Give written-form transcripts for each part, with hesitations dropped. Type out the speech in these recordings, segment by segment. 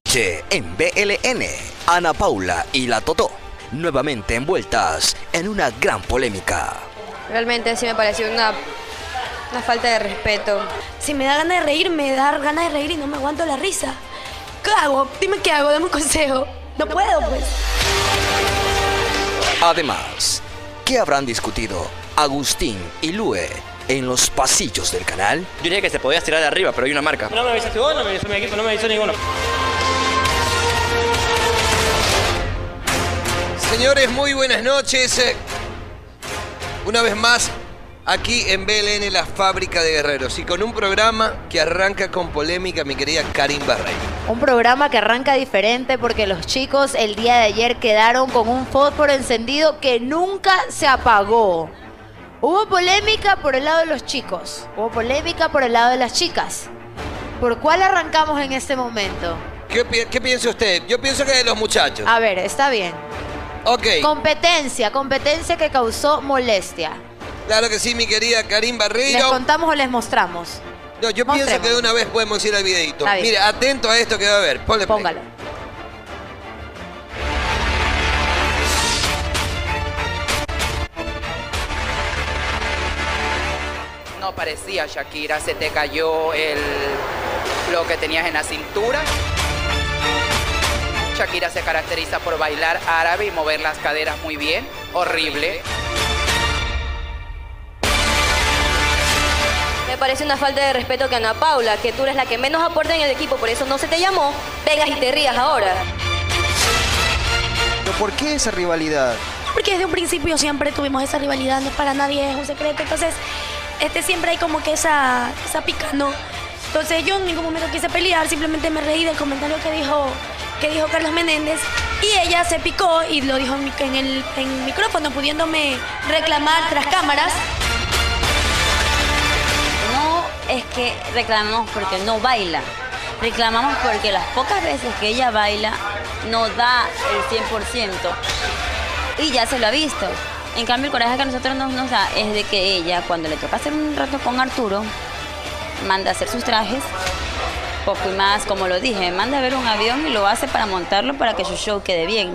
noche en BLN, Ana Paula y la Totó, nuevamente envueltas en una gran polémica. Realmente sí me pareció una falta de respeto. Si me da ganas de reír, me da ganas de reír y no me aguanto la risa. ¿Qué hago? Dime qué hago, dame un consejo. No puedo, pues. Además, ¿qué habrán discutido Agustín y Lue en los pasillos del canal? Yo diría que se podía tirar de arriba, pero hay una marca. No me avisaste vos, no me avisó mi equipo, no me avisó ninguno. Señores, muy buenas noches. Una vez más, aquí en BLN, la fábrica de guerreros. Y con un programa que arranca con polémica, mi querida Karin Barreiro. Un programa que arranca diferente porque los chicos el día de ayer quedaron con un fósforo encendido que nunca se apagó. Hubo polémica por el lado de los chicos, hubo polémica por el lado de las chicas. ¿Por cuál arrancamos en este momento? ¿Qué piensa usted? Yo pienso que de los muchachos. A ver, está bien. Ok. Competencia que causó molestia. Claro que sí, mi querida Karin Barreiro. ¿Les contamos o les mostramos? No, yo pienso que de una vez podemos ir al videito. Mire, atento a esto que va a ver. Póngalo. No parecía, Shakira, se te cayó lo que tenías en la cintura. Shakira se caracteriza por bailar árabe y mover las caderas muy bien. Horrible. Me parece una falta de respeto que Ana Paula, que tú eres la que menos aporta en el equipo, por eso no se te llamó, vengas y te rías ahora. ¿Pero por qué esa rivalidad? Porque desde un principio siempre tuvimos esa rivalidad, no para nadie es un secreto. Entonces, siempre hay como que esa pica, ¿no? Entonces yo en ningún momento quise pelear, simplemente me reí del comentario que dijo Carlos Menéndez y ella se picó y lo dijo en el micrófono, pudiéndome reclamar tras cámaras. No es que reclamamos porque no baila, reclamamos porque las pocas veces que ella baila no da el 100% y ya se lo ha visto. En cambio, el coraje que a nosotros nos da es de que ella, cuando le toca hacer un rato con Arturo, manda a hacer sus trajes, poco y más, como lo dije, manda a ver un avión y lo hace para montarlo para que su show quede bien.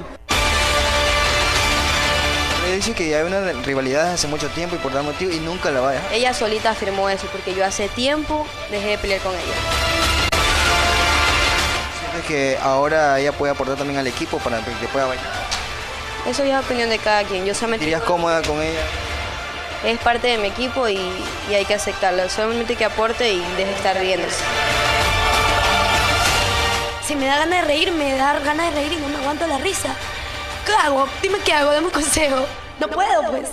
Ella dice que ya hay una rivalidad hace mucho tiempo y por tal motivo y nunca la vaya. Ella solita afirmó eso, porque yo hace tiempo dejé de pelear con ella. ¿Sientes que ahora ella puede aportar también al equipo para que pueda bailar? Eso ya es opinión de cada quien. Yo solamente... ¿Dirías cómoda con ella? Es parte de mi equipo y hay que aceptarlo. Solamente que aporte y deje de estar riéndose. Si me da ganas de reír, me da ganas de reír y no me aguanto la risa. ¿Qué hago? Dime qué hago, dame un consejo. No puedo, pues.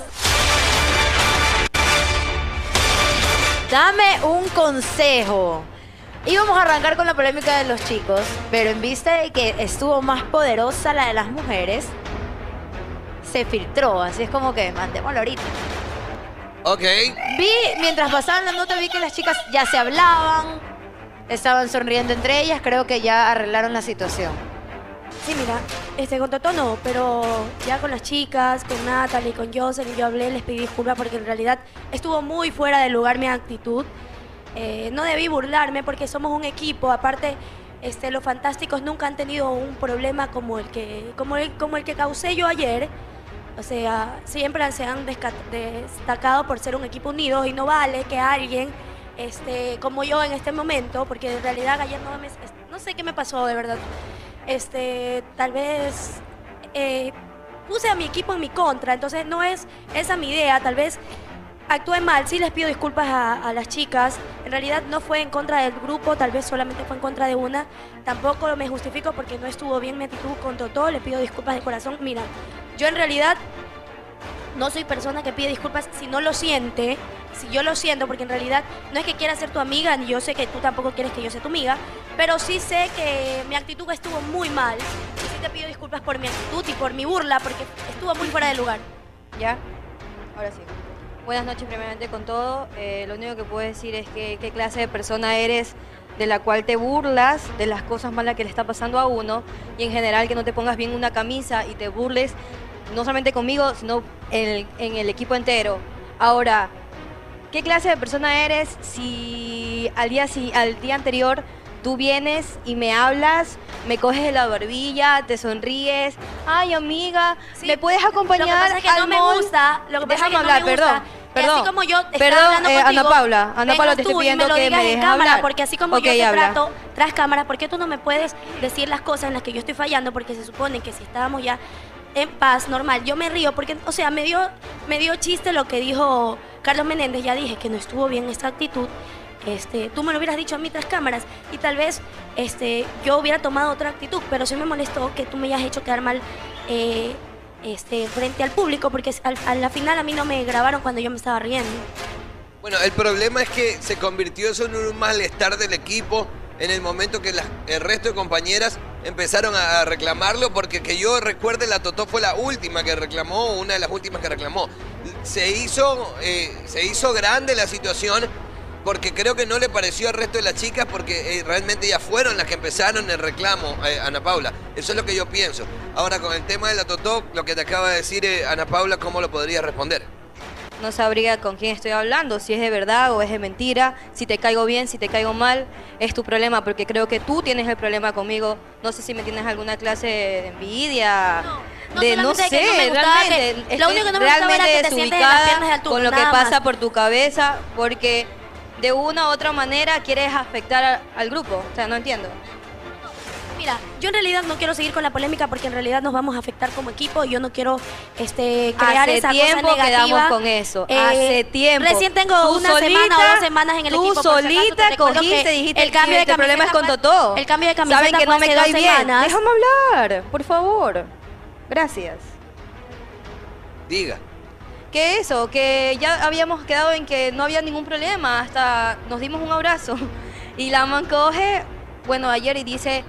Dame un consejo. Íbamos a arrancar con la polémica de los chicos, pero en vista de que estuvo más poderosa la de las mujeres, se filtró, así es como que mandémoslo ahorita. Ok. Mientras pasaban la nota, vi que las chicas ya se hablaban, estaban sonriendo entre ellas, creo que ya arreglaron la situación. Sí, mira, con Totó no, pero ya con las chicas, con Natalie, con Jocelyn, yo hablé, les pedí disculpas porque en realidad estuvo muy fuera de lugar mi actitud. No debí burlarme porque somos un equipo, aparte los Fantásticos nunca han tenido un problema como el que causé yo ayer. O sea, siempre se han destacado por ser un equipo unido y no vale que alguien como yo en este momento, porque en realidad ayer no sé qué me pasó de verdad. Tal vez puse a mi equipo en mi contra, entonces no es esa mi idea, tal vez actué mal, sí les pido disculpas a las chicas, en realidad no fue en contra del grupo, tal vez solamente fue en contra de una, tampoco me justifico porque no estuvo bien mi actitud con Totó, le pido disculpas de corazón. Mira, yo en realidad no soy persona que pide disculpas si no lo siente, si yo lo siento, porque en realidad no es que quiera ser tu amiga, ni yo sé que tú tampoco quieres que yo sea tu amiga, pero sí sé que mi actitud estuvo muy mal. Y sí te pido disculpas por mi actitud y por mi burla, porque estuvo muy fuera de lugar. ¿Ya? Ahora sí. Buenas noches primeramente con todo. Lo único que puedo decir es que qué clase de persona eres de la cual te burlas de las cosas malas que le está pasando a uno y en general que no te pongas bien una camisa y te burles no solamente conmigo, sino en el equipo entero. Ahora, ¿qué clase de persona eres si al día anterior Tú vienes y me hablas, me coges de la barbilla, te sonríes. Ay, amiga, Sí, ¿me puedes acompañar lo que pasa es que al no me mall? gusta, lo que pasa es que Déjame no hablar, me gusta perdón. que Perdón, así como yo estaba perdón, hablando Ana contigo, Paula, vengas te tú estoy y pidiendo lo que digas me en dejes cámara, hablar. porque así como Ok, yo te habla. trato tras cámaras, ¿por qué tú no me puedes decir las cosas en las que yo estoy fallando? Porque se supone que si estábamos ya en paz, normal, yo me río, porque, o sea, me dio chiste lo que dijo Carlos Menéndez, ya dije que no estuvo bien esta actitud. Tú me lo hubieras dicho a mí tras cámaras y tal vez yo hubiera tomado otra actitud, pero sí me molestó que tú me hayas hecho quedar mal frente al público, porque a la final a mí no me grabaron cuando yo me estaba riendo. Bueno, el problema es que se convirtió eso en un malestar del equipo en el momento que el resto de compañeras empezaron a reclamarlo, porque que yo recuerde, la Totó fue la última que reclamó, una de las últimas que reclamó. Se hizo grande la situación porque creo que no le pareció al resto de las chicas, porque realmente ellas fueron las que empezaron el reclamo, Ana Paula. Eso es lo que yo pienso. Ahora, con el tema de la Totó, lo que te acaba de decir Ana Paula, ¿cómo lo podrías responder? No sabría con quién estoy hablando, si es de verdad o es de mentira, si te caigo bien, si te caigo mal, es tu problema, porque creo que tú tienes el problema conmigo. No sé si me tienes alguna clase de envidia, no solamente sé, que no me gustaba realmente, que- lo único que no me gustaba era que te sientes en las piernas de Arturo, con lo que nada pasa más. por tu cabeza, porque de una u otra manera quieres afectar al grupo, o sea, no entiendo. Mira, yo en realidad no quiero seguir con la polémica porque en realidad nos vamos a afectar como equipo y yo no quiero crear Hace esa tiempo cosa negativa. quedamos con eso, hace tiempo. Recién tengo Tú una semana o 2 semanas en el equipo. Tú por si acaso, solita te recuerdo cogiste, que dijiste el cambio de que el problema es con camiseta Totó. El cambio de camiseta Saben que fue no me hace cae 2 bien. semanas. Déjame hablar, por favor. Gracias. Diga. Que eso, que ya habíamos quedado en que no había ningún problema, hasta nos dimos un abrazo. Y la man coge, bueno, ayer y dice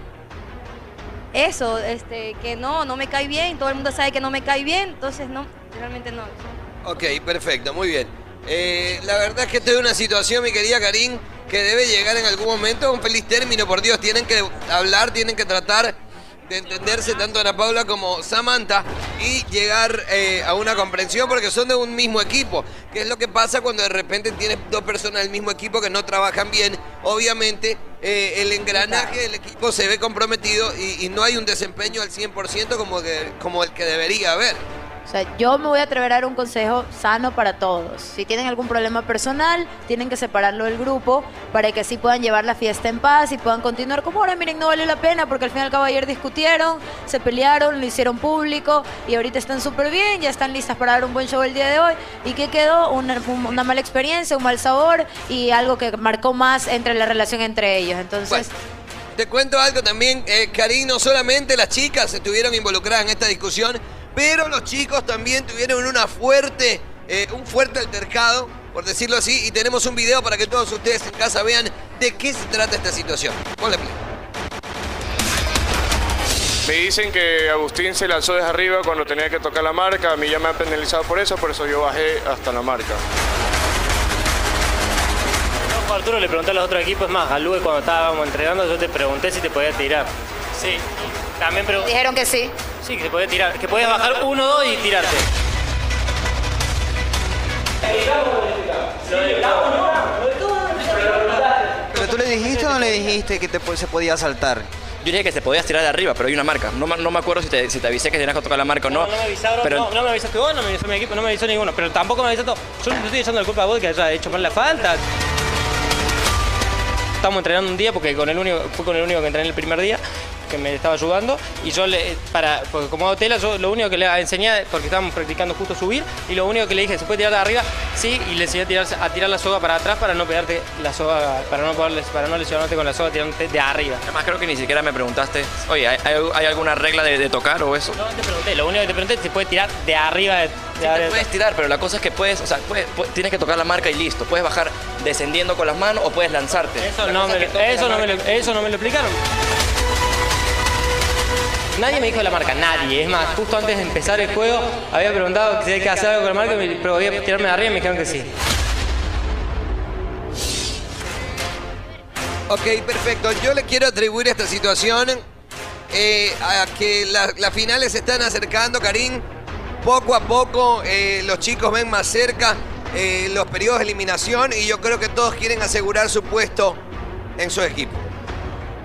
eso, que no me cae bien, todo el mundo sabe que no me cae bien, entonces no, realmente no. Ok, perfecto, muy bien. La verdad es que esta es una situación, mi querida Karin, que debe llegar en algún momento a un feliz término, por Dios. Tienen que hablar, tienen que tratar de entenderse tanto Ana Paula como Samantha y llegar a una comprensión, porque son de un mismo equipo. ¿Qué es lo que pasa cuando de repente tienes dos personas del mismo equipo que no trabajan bien? Obviamente el engranaje del equipo se ve comprometido y no hay un desempeño al 100% como el que debería haber. O sea, yo me voy a atrever a dar un consejo sano para todos. Si tienen algún problema personal, tienen que separarlo del grupo para que así puedan llevar la fiesta en paz y puedan continuar como ahora. Miren, no valió la pena porque al fin y al cabo ayer discutieron, se pelearon, lo hicieron público y ahorita están súper bien, ya están listas para dar un buen show el día de hoy. ¿Y qué quedó? Una mala experiencia, un mal sabor y algo que marcó más entre la relación entre ellos. Entonces... Bueno, te cuento algo también, Karin, no solamente las chicas estuvieron involucradas en esta discusión, pero los chicos también tuvieron un fuerte altercado, por decirlo así, y tenemos un video para que todos ustedes en casa vean de qué se trata esta situación. Ponle play. Me dicen que Agustín se lanzó desde arriba cuando tenía que tocar la marca, a mí ya me han penalizado por eso yo bajé hasta la marca. No, Arturo, le pregunté a los otros equipos, es más, a Luis cuando estábamos entrenando yo te pregunté si te podía tirar. Sí, también pregunté. Dijeron que sí. Sí, que se podía tirar, que podías bajar 1 o 2 y tirarte. ¿Pero tú le dijiste o no le dijiste que se podía saltar? Yo dije que te podías tirar de arriba, pero hay una marca. No me acuerdo si te avisé que tenías que tocar la marca o no. No me avisaron, pero... no me avisaste vos, no me avisó mi equipo, no me avisó ninguno. Pero tampoco me avisó todo. Yo no te estoy echando la culpa a vos de que haya hecho mal la falta. Estamos entrenando un día porque fue con el único que entrené el primer día, que me estaba ayudando, y yo porque como hago tela, yo lo único que le enseñé, porque estábamos practicando justo subir, y lo único que le dije, ¿se puede tirar de arriba? Sí, y le enseñé a tirar la soga para atrás para no pegarte la soga, para no lesionarte con la soga tirándote de arriba. Además creo que ni siquiera me preguntaste, oye, ¿hay alguna regla de tocar o eso? No te pregunté, lo único que te pregunté es si se puede tirar de arriba. Sí, te puedes tirar, pero la cosa es que tienes que tocar la marca y listo. Puedes bajar descendiendo con las manos o puedes lanzarte. Eso no me lo explicaron. Nadie me dijo de la marca, nadie. Es más, justo antes de empezar el juego había preguntado si hay que hacer algo con la marca, pero voy a tirarme de arriba y me dijeron que sí. Ok, perfecto. Yo le quiero atribuir esta situación a que las finales se están acercando, Karin. Poco a poco los chicos ven más cerca los periodos de eliminación y yo creo que todos quieren asegurar su puesto en su equipo.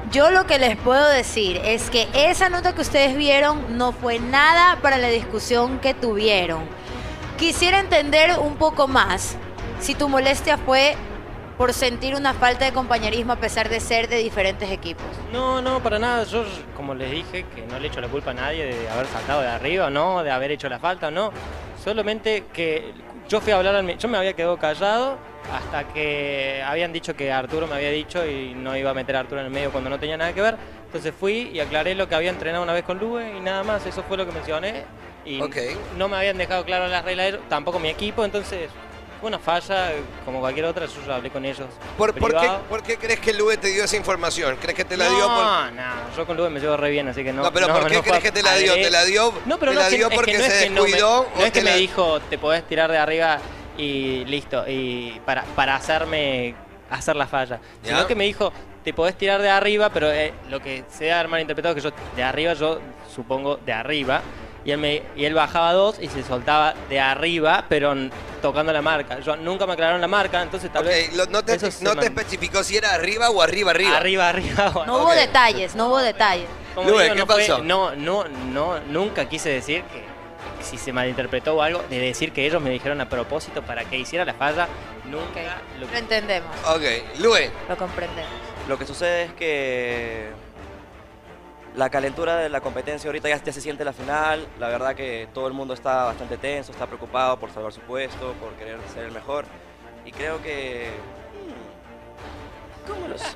Yo lo que les puedo decir es que esa nota que ustedes vieron no fue nada para la discusión que tuvieron. Quisiera entender un poco más si tu molestia fue por sentir una falta de compañerismo a pesar de ser de diferentes equipos. No, no, para nada. Yo, como les dije, que no le echo la culpa a nadie de haber saltado de arriba, no, de haber hecho la falta, no. Solamente que yo fui a hablar, yo me había quedado callado hasta que habían dicho que Arturo me había dicho y no iba a meter a Arturo en el medio cuando no tenía nada que ver. Entonces fui y aclaré lo que había entrenado una vez con Lube y nada más, eso fue lo que mencioné. Y no me habían dejado claro las reglas de ellos, tampoco mi equipo, entonces fue una falla como cualquier otra. Yo hablé con ellos. ¿Por qué crees que Lube te dio esa información? ¿Crees que te la dio? No, yo con Lube me llevo re bien, así que no. No, pero ¿por qué crees que te la dio? ¿Te la dio? No, pero ¿te la dio porque se descuidó? No es que me dijo, te podés tirar de arriba y listo, y para hacerme hacer la falla. Sino que me dijo, te podés tirar de arriba, pero lo que se ha malinterpretado es que yo de arriba, yo supongo de arriba, y él bajaba 2 y se soltaba de arriba, pero tocando la marca. Yo nunca me aclararon la marca, entonces tal vez... No te especificó si era arriba o arriba. Arriba. No hubo detalles, no hubo detalles. Como Lube, digo, ¿qué pasó? Nunca quise decir que si se malinterpretó o algo, de decir que ellos me dijeron a propósito para que hiciera la falla, nunca lo entendemos. Ok, Lube. Lo comprendemos. Lo que sucede es que la calentura de la competencia ahorita ya se siente la final. La verdad que todo el mundo está bastante tenso, está preocupado por salvar su puesto, por querer ser el mejor. Y creo que... ¿Cómo los...?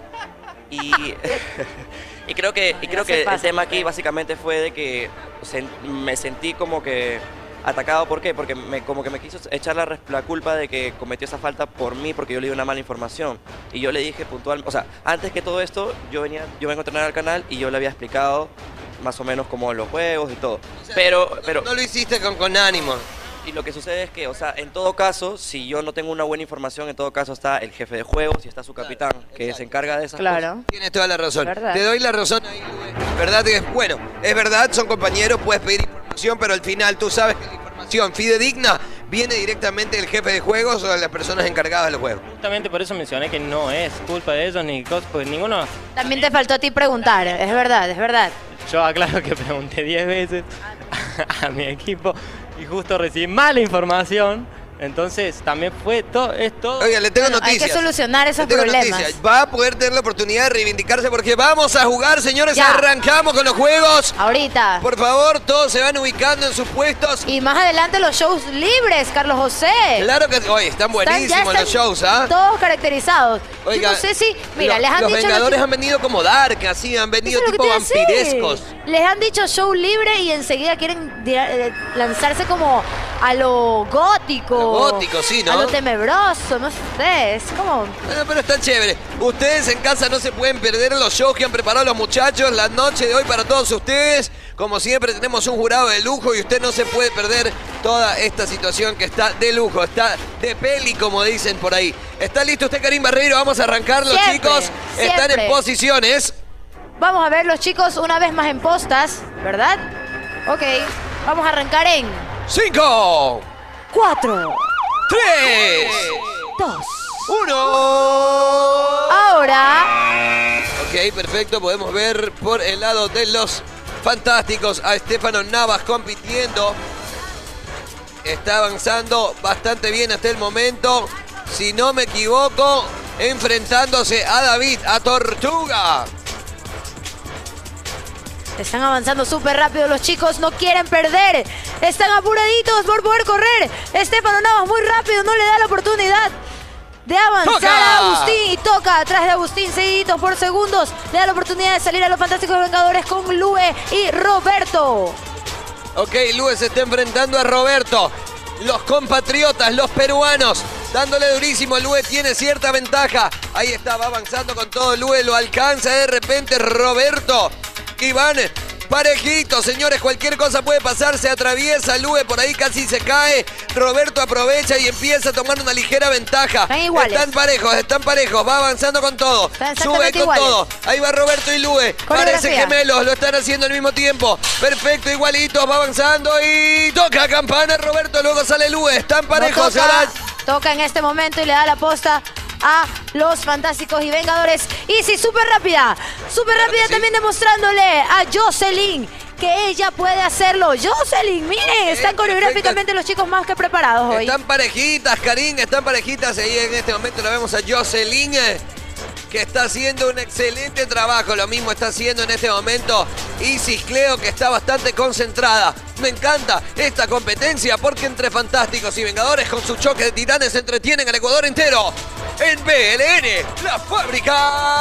Y creo que el tema aquí básicamente fue de que me sentí como que atacado. ¿Por qué? Porque como que me quiso echar la culpa de que cometió esa falta por mí, porque yo le di una mala información. Y yo le dije puntual, o sea, antes que todo esto, yo vengo a entrenar al canal y yo le había explicado más o menos como los juegos y todo. O sea, pero no lo hiciste con ánimo. Y lo que sucede es que, o sea, en todo caso, si yo no tengo una buena información, en todo caso está el jefe de juegos y está su capitán, que se encarga de esas cosas. Tienes toda la razón. ¿Verdad? Te doy la razón ahí, Lube. ¿Verdad? Bueno, es verdad, son compañeros, puedes pedir información, pero al final tú sabes que la información fidedigna viene directamente del jefe de juegos o de las personas encargadas del juego. Justamente por eso mencioné que no es culpa de ellos ni cosas, porque ninguno... También te faltó a ti preguntar, es verdad. Yo aclaro que pregunté 10 veces a mi equipo y justo recibí mala información. Entonces también fue todo, es todo. Oiga, le tengo noticias. Hay que solucionar esos problemas. Noticias. Va a poder tener la oportunidad de reivindicarse porque vamos a jugar, señores. Ya. Arrancamos con los juegos. Ahorita. Por favor, todos se van ubicando en sus puestos. Y más adelante los shows libres, Carlos José. Claro que oye, están buenísimos los shows, ¿ah? Todos caracterizados. Oiga, yo no sé si, mira, les han los dicho Vengadores han venido como Dark, así, han venido Eso es lo tipo que te iba a decir. vampirescos. Les han dicho show libre y enseguida quieren lanzarse como a lo gótico. A lo gótico, sí, ¿no? A lo tenebroso, no sé, es como... Bueno, pero está chévere. Ustedes en casa no se pueden perder los shows que han preparado los muchachos la noche de hoy para todos ustedes. Como siempre tenemos un jurado de lujo y usted no se puede perder toda esta situación que está de lujo, está de peli como dicen por ahí. ¿Está listo usted, Karim Barreiro? Vamos a arrancar, los chicos. Están en posiciones. Vamos a ver los chicos una vez más en postas, ¿verdad? Ok, vamos a arrancar en... 5, 4, 3, 2, 1. Ahora... Ok, perfecto. Podemos ver por el lado de los fantásticos a Estefano Navas compitiendo. Está avanzando bastante bien hasta el momento. Si no me equivoco, enfrentándose a David, a Tortuga. Están avanzando súper rápido los chicos, no quieren perder. Están apuraditos por poder correr. Estefano Navas muy rápido, no le da la oportunidad de avanzar a Agustín. Y toca atrás de Agustín, seguiditos por segundos. Le da la oportunidad de salir a los Fantásticos Vengadores con Lube y Roberto. Ok, Lube se está enfrentando a Roberto. Los compatriotas, los peruanos, dándole durísimo. Lube tiene cierta ventaja. Ahí está, va avanzando con todo. Lube lo alcanza de repente Roberto. Y van parejitos, señores, cualquier cosa puede pasar, se atraviesa Lube, por ahí casi se cae, Roberto aprovecha y empieza a tomar una ligera ventaja. Están parejos, va avanzando con todo, sube con iguales. Todo, ahí va Roberto y Lube, parecen gemelos, lo están haciendo al mismo tiempo, perfecto, igualitos, va avanzando y toca campana Roberto, luego sale Lube, están parejos. Toca en este momento y le da la posta a los Fantásticos y Vengadores. Isis, súper rápida también demostrándole a Jocelyn que ella puede hacerlo. Jocelyn, miren, están coreográficamente los chicos más que preparados hoy. Están parejitas, Karin, están parejitas. Ahí en este momento la vemos a Jocelyn, que está haciendo un excelente trabajo. Lo mismo está haciendo en este momento Isis Cleo, que está bastante concentrada. Me encanta esta competencia porque entre Fantásticos y Vengadores con su choque de titanes entretienen al Ecuador entero. En BLN, la fábrica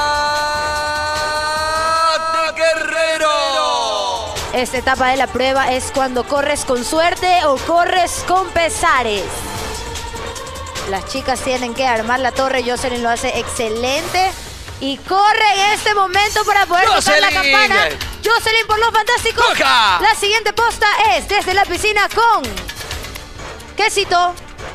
de Guerrero. Esta etapa de la prueba es cuando corres con suerte o corres con pesares. Las chicas tienen que armar la torre. Jocelyn lo hace excelente. Y corre en este momento para poder tocar la campana. Jocelyn por los Fantásticos. ¡Coja! La siguiente posta es desde la piscina con Quesito.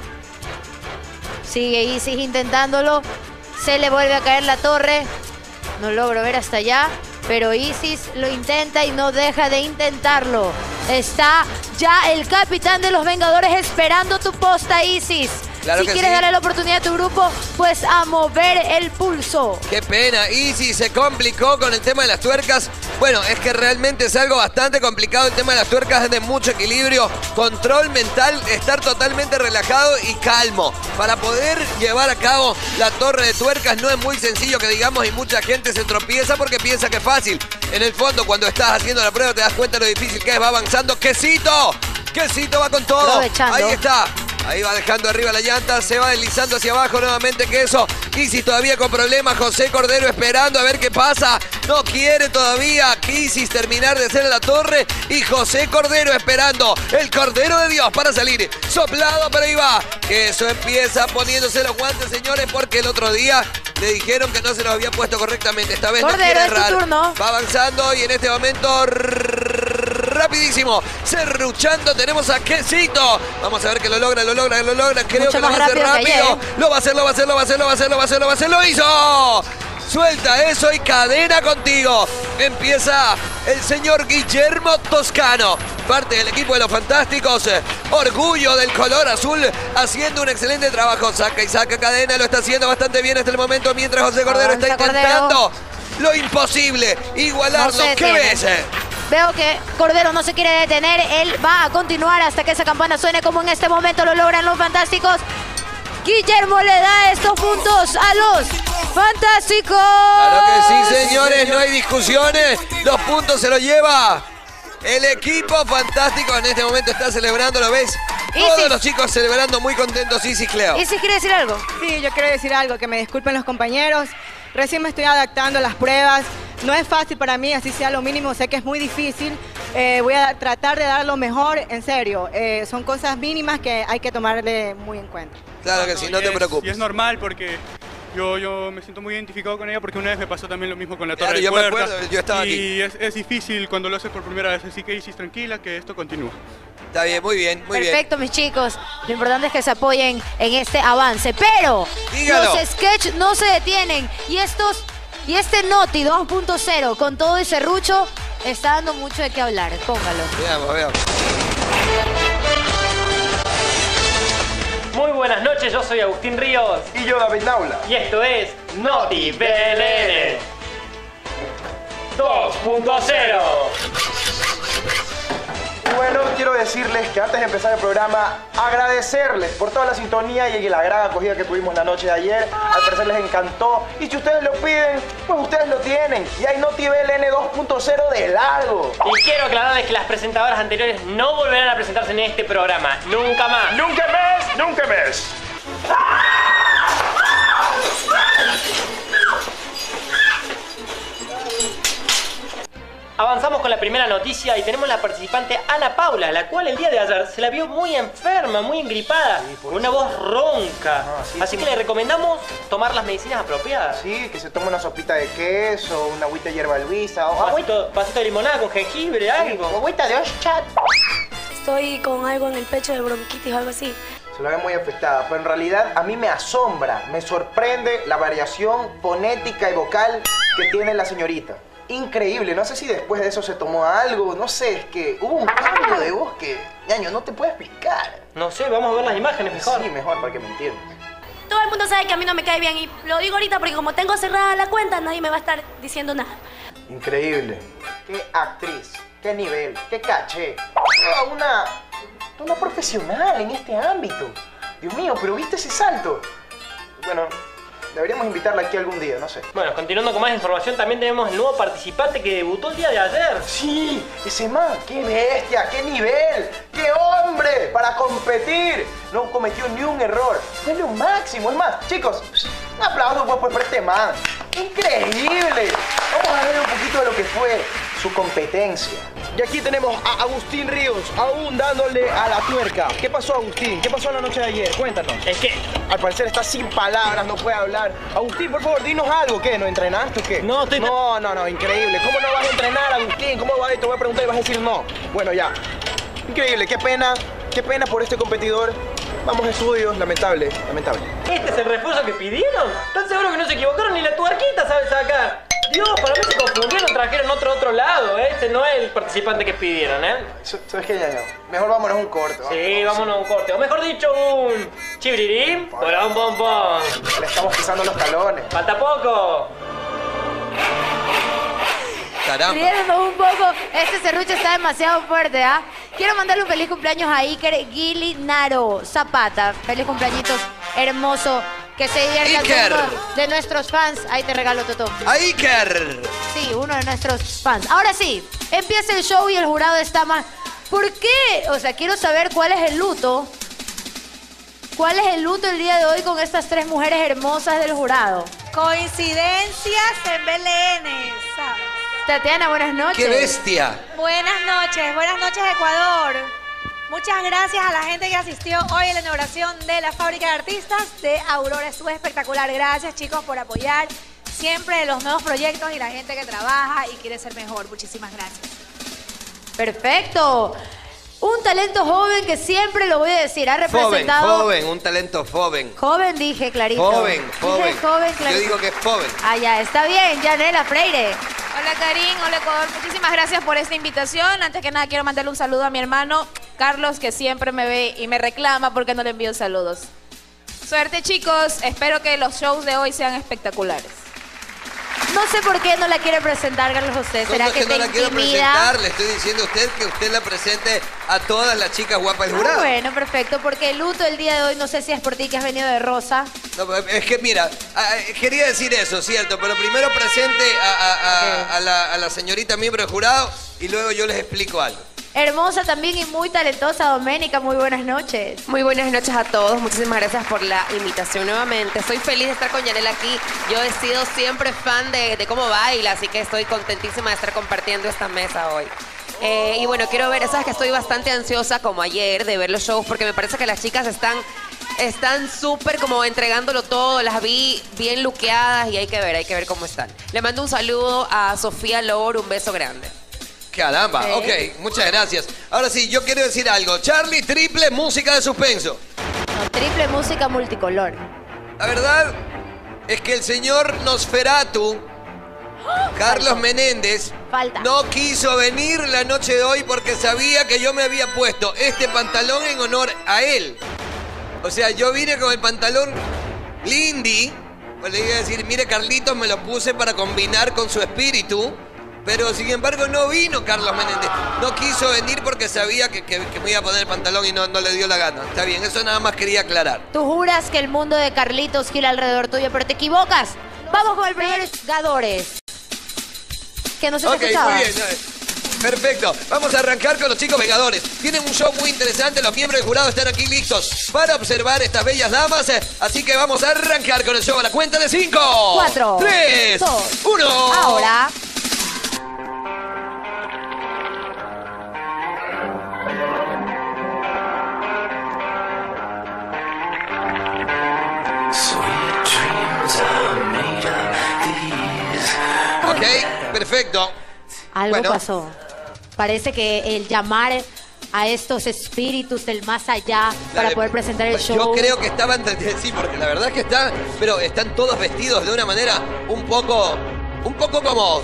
Sigue Isis intentándolo. Se le vuelve a caer la torre. No logro ver hasta allá. Pero Isis lo intenta y no deja de intentarlo. Está ya el capitán de los Vengadores esperando tu posta, Isis. Claro si quieres darle la oportunidad a tu grupo, pues a mover el pulso. Qué pena, Isis se complicó con el tema de las tuercas. Bueno, es que realmente es algo bastante complicado el tema de las tuercas, es de mucho equilibrio, control mental, estar totalmente relajado y calmo. Para poder llevar a cabo la torre de tuercas no es muy sencillo que digamos y mucha gente se tropieza porque piensa que es fácil. En el fondo, cuando estás haciendo la prueba te das cuenta de lo difícil que es, va avanzando. ¡Quesito! ¡Quesito va con todo! Ahí está. Ahí va dejando arriba la llanta, se va deslizando hacia abajo nuevamente Queso. Isis todavía con problemas, José Cordero esperando a ver qué pasa. No quiere todavía Isis terminar de hacer la torre y José Cordero esperando. El Cordero de Dios para salir. Soplado, pero ahí va. Queso empieza poniéndose los guantes, señores, porque el otro día le dijeron que no se los había puesto correctamente. Esta vez Cordero, no quiere es tu errar. turno. Va avanzando y en este momento rapidísimo, serruchando, tenemos a Quesito. Vamos a ver que lo logra. Creo mucho que lo va a hacer rápido. Lo va a hacer. ¡Lo hizo! Suelta eso y cadena contigo. Empieza el señor Guillermo Toscano, parte del equipo de los Fantásticos. Orgullo del color azul, haciendo un excelente trabajo. Saca y saca cadena, lo está haciendo bastante bien hasta el momento, mientras José Cordero está intentando lo imposible, igualarlo. ¿Qué ves? Veo que Cordero no se quiere detener. Él va a continuar hasta que esa campana suene como en este momento lo logran los Fantásticos. Guillermo le da estos puntos a los Fantásticos. Claro que sí, señores, no hay discusiones. Los puntos se los lleva el equipo Fantástico. En este momento está celebrando, ¿lo ves? Todos los chicos celebrando muy contentos. Isis Cleo. ¿Isis quiere decir algo? Sí, yo quiero decir algo, que me disculpen los compañeros. Recién me estoy adaptando a las pruebas. No es fácil para mí, así sea lo mínimo, sé que es muy difícil. Voy a tratar de dar lo mejor, en serio. Son cosas mínimas que hay que tomarle muy en cuenta. Claro que sí, no te preocupes. Y es normal porque yo me siento muy identificado con ella porque una vez me pasó también lo mismo con la torre Claro, de yo me puertas. acuerdo, yo estaba aquí. Y es difícil cuando lo haces por primera vez, así que Isis, tranquila, que esto continúa. Está bien, muy bien, muy bien. Perfecto, mis chicos. Lo importante es que se apoyen en este avance. Pero dígalo, los sketch no se detienen. Y este Noti 2.0 con todo ese serrucho está dando mucho de qué hablar. Póngalo. Veamos. Muy buenas noches, yo soy Agustín Ríos. Y yo, David Naula. Y esto es Noti BLN 2.0. Bueno, quiero decirles que antes de empezar el programa, agradecerles por toda la sintonía y la gran acogida que tuvimos la noche de ayer. Al parecer les encantó. Y si ustedes lo piden, pues ustedes lo tienen. Y hay Noti BLN 2.0 de largo. Y quiero aclararles que las presentadoras anteriores no volverán a presentarse en este programa. Nunca más. ¡Nunca más! ¡Nunca más! Avanzamos con la primera noticia y tenemos la participante Ana Paula, la cual el día de ayer se la vio muy enferma, muy engripada, con una voz ronca. Así que le recomendamos tomar las medicinas apropiadas. Sí, que se tome una sopita de queso, una agüita de hierba luisa, o vasito de limonada con jengibre, algo. Agüita de horchata. Estoy con algo en el pecho de bronquitis o algo así. Se la ve muy afectada, pero en realidad a mí me asombra, me sorprende la variación fonética y vocal que tiene la señorita. Increíble, no sé si después de eso se tomó algo, no sé, es que hubo un cambio de voz que, ñaño, no te puedo explicar. No sé, vamos a ver las imágenes mejor. Sí, mejor, para que me entiendas. todo el mundo sabe que a mí no me cae bien y lo digo ahorita porque como tengo cerrada la cuenta, nadie me va a estar diciendo nada. Increíble. Qué actriz, qué nivel, qué caché. Una profesional en este ámbito. Dios mío, pero ¿viste ese salto? Bueno, deberíamos invitarla aquí algún día, no sé. Bueno, continuando con más información, también tenemos el nuevo participante que debutó el día de ayer. Sí, ese man, qué bestia, qué nivel, qué hombre para competir. No cometió ni un error, fue lo máximo. Es más, chicos, un aplauso pues por este man. Increíble. Vamos a ver un poquito de lo que fue su competencia. Y aquí tenemos a Agustín Ríos, aún dándole a la tuerca. ¿Qué pasó, Agustín? ¿Qué pasó la noche de ayer? Cuéntanos. Es que al parecer está sin palabras, no puede hablar. Agustín, por favor, dinos algo. ¿Qué? ¿No entrenaste o qué? No, estoy... No, increíble. ¿Cómo no vas a entrenar, Agustín? ¿Cómo vas? Te voy a preguntar y vas a decir no. Bueno, ya. Increíble, qué pena por este competidor. Vamos a estudios, lamentable. ¿Este es el refuerzo que pidieron? ¿Están seguros que no se equivocaron? Ni la tuerquita sabe sacar. Dios, para mí se confundieron, trajeron otro lado, ¿eh? Este no es el participante que pidieron, ¿eh? ¿Sabes qué, ya? Mejor vámonos a un corte. Sí, vámonos a un corte. O mejor dicho, un chibirirín para un bombón. Le estamos pisando los talones. ¡Falta poco! Caramba. Riéndonos un poco, este serrucho está demasiado fuerte, ¿ah? Quiero mandarle un feliz cumpleaños a Iker Guilinaro Zapata. Feliz cumpleañitos, hermoso. Que se divierta uno de nuestros fans. Ahí te regalo, Toto. ¡A Iker! Sí, uno de nuestros fans. Ahora sí, empieza el show y el jurado está más... ¿Por qué? O sea, quiero saber cuál es el luto. ¿Cuál es el luto el día de hoy con estas tres mujeres hermosas del jurado? Coincidencias en BLN, ¿sabes? Tatiana, buenas noches. ¡Qué bestia! Buenas noches Ecuador. Muchas gracias a la gente que asistió hoy a la inauguración de la Fábrica de Artistas de Aurora. Estuvo espectacular. Gracias, chicos, por apoyar siempre los nuevos proyectos y la gente que trabaja y quiere ser mejor. Muchísimas gracias. Perfecto. Un talento joven que siempre lo voy a decir, ha representado... Joven, un talento joven. Joven dije, clarito. Joven. Dije joven, clarito. Yo digo que es joven. Ah, ya, está bien, Yanela Freire. Hola, Karin, hola, Ecuador. Muchísimas gracias por esta invitación. Antes que nada, quiero mandarle un saludo a mi hermano Carlos, que siempre me ve y me reclama porque no le envío saludos. Suerte, chicos. Espero que los shows de hoy sean espectaculares. No sé por qué no la quiere presentar, Carlos José. ¿Será que no la quiero presentar? Le estoy diciendo a usted que usted la presente a todas las chicas guapas del jurado. Bueno, perfecto, porque el luto el día de hoy, no sé si es por ti que has venido de rosa. No, es que mira, quería decir eso, cierto, pero primero presente a la señorita miembro del jurado y luego yo les explico algo. Hermosa también y muy talentosa, Doménica, muy buenas noches. Muy buenas noches a todos, muchísimas gracias por la invitación nuevamente. Estoy feliz de estar con Yanela aquí. Yo he sido siempre fan de cómo baila, así que estoy contentísima de estar compartiendo esta mesa hoy. Y bueno, quiero ver, sabes que estoy bastante ansiosa como ayer de ver los shows porque me parece que las chicas están súper como entregándolo todo, las vi bien luqueadas y hay que ver cómo están. Le mando un saludo a Sofía Lor, un beso grande. Caramba, ok, muchas gracias. Ahora sí, yo quiero decir algo. Charlie, triple música de suspenso. No, triple música multicolor. La verdad es que el señor Nosferatu, Carlos Menéndez, no quiso venir la noche de hoy porque sabía que yo me había puesto este pantalón en honor a él. O sea, yo vine con el pantalón Lindy, pues le iba a decir, mire Carlitos, me lo puse para combinar con su espíritu. Pero sin embargo no vino Carlos Menéndez. No quiso venir porque sabía que me iba a poner el pantalón y no le dio la gana. Está bien, eso nada más quería aclarar. Tú juras que el mundo de Carlitos gira alrededor tuyo, pero te equivocas. Vamos con el primer Vengadores. Que no se escuchaba. Muy bien. Perfecto. Vamos a arrancar con los chicos Vengadores. Tienen un show muy interesante. Los miembros del jurado están aquí listos para observar estas bellas damas. Así que vamos a arrancar con el show a la cuenta de 5, 4, 3, 2, 1. Ahora. Ok, perfecto. Algo pasó. Parece que el llamar a estos espíritus del más allá para poder presentar el show. Yo creo que estaban, sí, porque la verdad es que están todos vestidos de una manera un poco como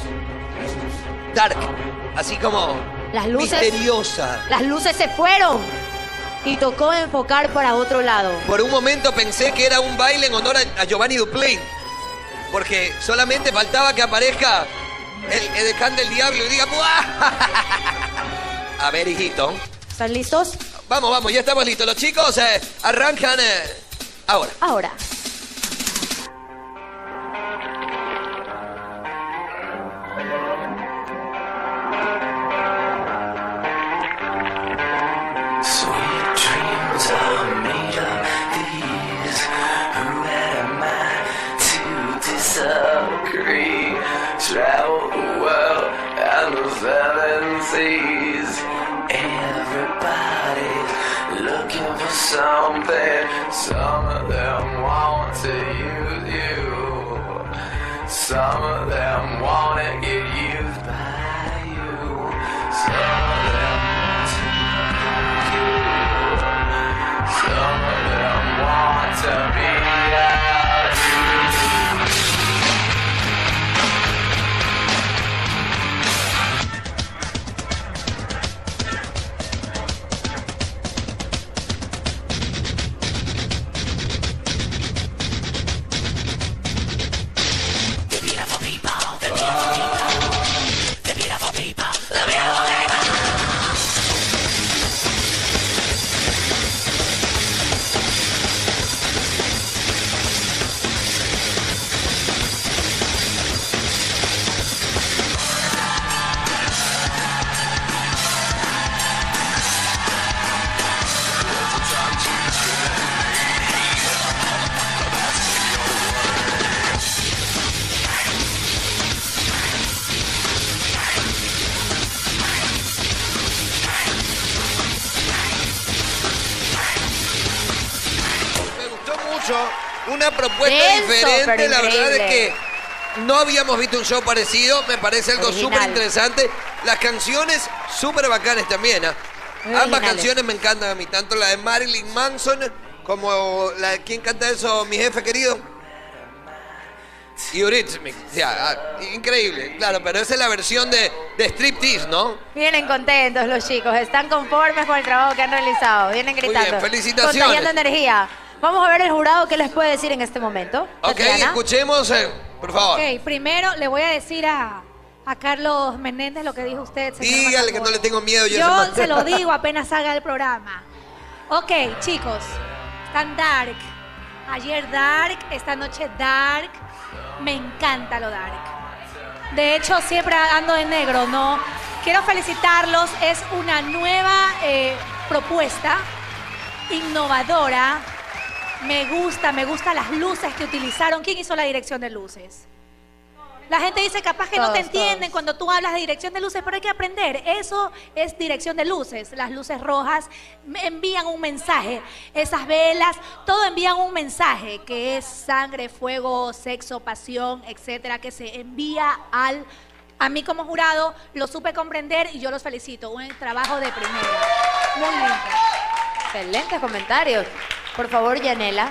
dark, así como las luces, misteriosa. Las luces se fueron. y tocó enfocar para otro lado. Por un momento pensé que era un baile en honor a Giovanni Duplain. Porque solamente faltaba que aparezca el edecán del diablo y diga ¡buah! A ver, hijito. ¿Están listos? Vamos, ya estamos listos. Los chicos arrancan ahora. Ahora. Travel the world and the seven seas. Everybody's looking for something. Some of them want to use you. Some of them want to get used by you. Some of them want to be you. Some of them want to be you. Una propuesta diferente, la verdad es que no habíamos visto un show parecido, me parece algo súper interesante. Las canciones súper bacanas también, ¿eh? Ambas canciones me encantan a mí, tanto la de Marilyn Manson como la de ¿quién canta eso? Mi jefe querido. Eurythmics, increíble, claro, pero esa es la versión de Striptease, ¿no? Vienen contentos los chicos, están conformes con el trabajo que han realizado, vienen gritando. Muy bien, felicitaciones. Contagiando energía. Vamos a ver el jurado qué les puede decir en este momento. Ok, Tatiana. escuchemos, por favor. Ok, primero le voy a decir a Carlos Menéndez lo que dijo usted, señor Dígale Matamoros. que no le tengo miedo. Yo se lo digo apenas salga del programa. Ok, chicos, están dark. Ayer dark, esta noche dark. Me encanta lo dark. De hecho, siempre ando de negro, ¿no? Quiero felicitarlos. Es una nueva propuesta, innovadora. Me gusta las luces que utilizaron. ¿Quién hizo la dirección de luces? La gente dice capaz que no te entienden cuando tú hablas de dirección de luces, pero hay que aprender. Eso es dirección de luces. Las luces rojas envían un mensaje. Esas velas, todo envían un mensaje que es sangre, fuego, sexo, pasión, etcétera, que se envía a mí como jurado. Lo supe comprender y yo los felicito. Un trabajo de primera. Muy lindo. Excelentes comentarios. Por favor, Yanela.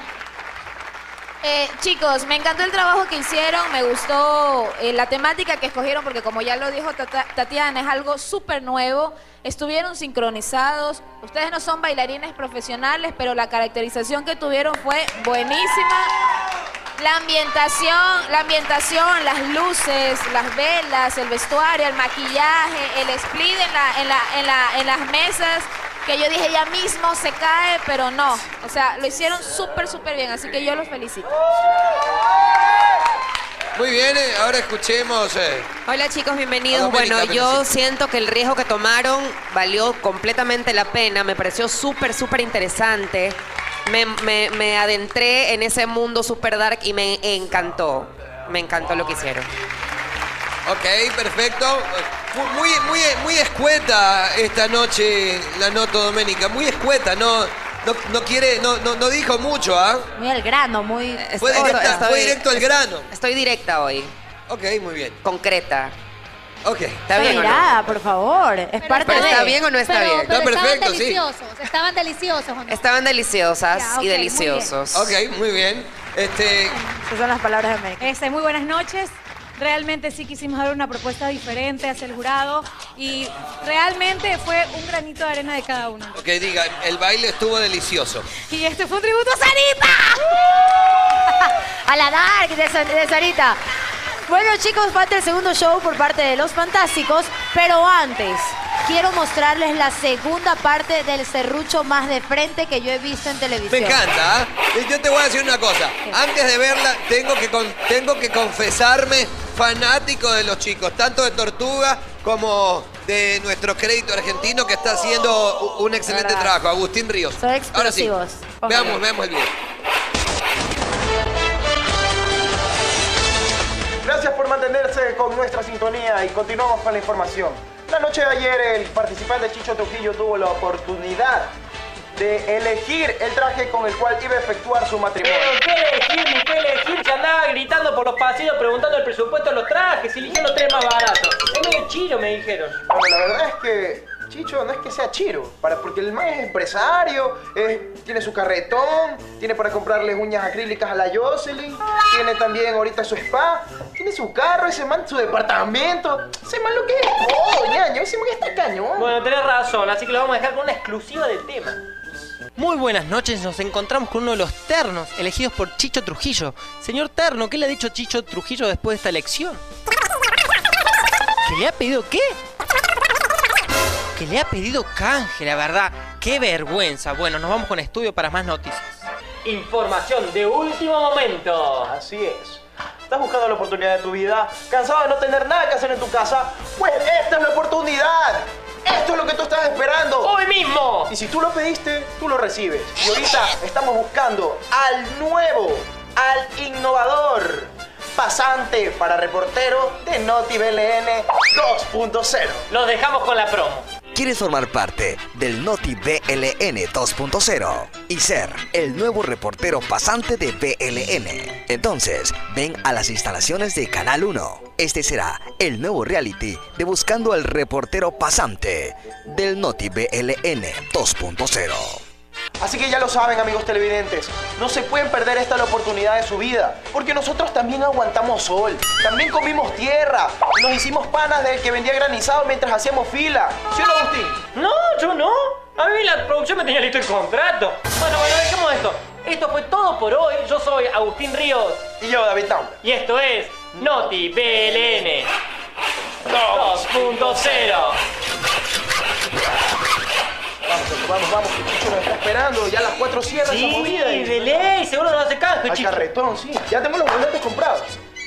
Chicos, me encantó el trabajo que hicieron, me gustó la temática que escogieron porque como ya lo dijo Tatiana, es algo súper nuevo. Estuvieron sincronizados, ustedes no son bailarines profesionales, pero la caracterización que tuvieron fue buenísima. La ambientación, las luces, las velas, el vestuario, el maquillaje, el split en las mesas, que yo dije ya mismo se cae, pero no. O sea, lo hicieron súper bien, así que yo los felicito. Muy bien, ahora escuchemos. Hola chicos, bienvenidos. Bueno, yo siento que el riesgo que tomaron valió completamente la pena. Me pareció súper interesante. Me adentré en ese mundo super dark y me encantó. Me encantó lo que hicieron. Ok, perfecto. Muy escueta esta noche la Noto Doménica. Muy escueta, no dijo mucho, ¿ah? Muy al grano, muy... Fue directo al grano. Estoy directa hoy. Ok, muy bien. Concreta. Ok. ¿Está bien o no? Por favor, es parte de... ¿Está bien o no está bien? Pero Está perfecto, estaban deliciosos, estaban deliciosos, ¿o no? Estaban deliciosas Ya, ok, y deliciosos. Ok, muy bien. Esas son las palabras de América. Muy buenas noches. realmente sí quisimos dar una propuesta diferente hacia el jurado y realmente fue un granito de arena de cada uno. Ok, diga, el baile estuvo delicioso. Y este fue un tributo a Sarita. A la Dark de Sarita. Bueno, chicos, falta el segundo show por parte de Los Fantásticos, pero antes quiero mostrarles la segunda parte del serrucho más de frente que yo he visto en televisión. Me encanta, ¿eh? Yo te voy a decir una cosa. Antes de verla, tengo que confesarme fanático de los chicos, tanto de Tortuga como de nuestro crédito argentino que está haciendo un excelente trabajo, Agustín Ríos. Son explosivos. Ahora sí, veamos el video. Gracias por mantenerse con nuestra sintonía y continuamos con la información. La noche de ayer el participante Chicho Trujillo tuvo la oportunidad de elegir el traje con el cual iba a efectuar su matrimonio. Pero qué elegir, se andaba gritando por los pasillos preguntando el presupuesto de los trajes y eligiendo los tres más baratos. Es medio chiro, me dijeron. Bueno, la verdad es que Chicho no es que sea chiro, porque el man es empresario, tiene su carretón, tiene para comprarle uñas acrílicas a la Jocelyn, tiene también ahorita su spa, tiene su carro, ese man, su departamento, ese man lo que es todo, ñaño, ese man está cañón. Bueno, tenés razón, así que lo vamos a dejar con una exclusiva del tema. Muy buenas noches, nos encontramos con uno de los ternos elegidos por Chicho Trujillo. Señor Terno, ¿qué le ha dicho Chicho Trujillo después de esta elección? ¿Que le ha pedido qué? Que le ha pedido canje, la verdad. ¡Qué vergüenza! Bueno, nos vamos con estudio para más noticias. Información de último momento. Así es. ¿Estás buscando la oportunidad de tu vida? ¿Cansado de no tener nada que hacer en tu casa? Pues esta es la oportunidad. Esto es lo que tú estás esperando. ¡Hoy mismo! Y si tú lo pediste, tú lo recibes. Y ahorita estamos buscando al nuevo, al innovador pasante para reportero de Noti BLN 2.0. Los dejamos con la promo. ¿Quieres formar parte del Noti BLN 2.0 y ser el nuevo reportero pasante de BLN? Entonces, ven a las instalaciones de Canal 1. Este será el nuevo reality de Buscando al Reportero Pasante del Noti BLN 2.0. Así que ya lo saben, amigos televidentes, no se pueden perder esta la oportunidad de su vida, porque nosotros también aguantamos sol, también comimos tierra, nos hicimos panas del que vendía granizado mientras hacíamos fila. ¿Sí o no, Agustín? No, yo no. A mí la producción me tenía listo el contrato. Bueno, dejemos esto. Esto fue todo por hoy. Yo soy Agustín Ríos. Y yo, David Taula. Y esto es Noti BLN 2.0. Vamos, que Chicho nos está esperando. Ya a las 4 cierra esa movida. Sí, de ley, seguro no hace canje, Chicho. Al carretón, sí. Ya tenemos los boletos comprados.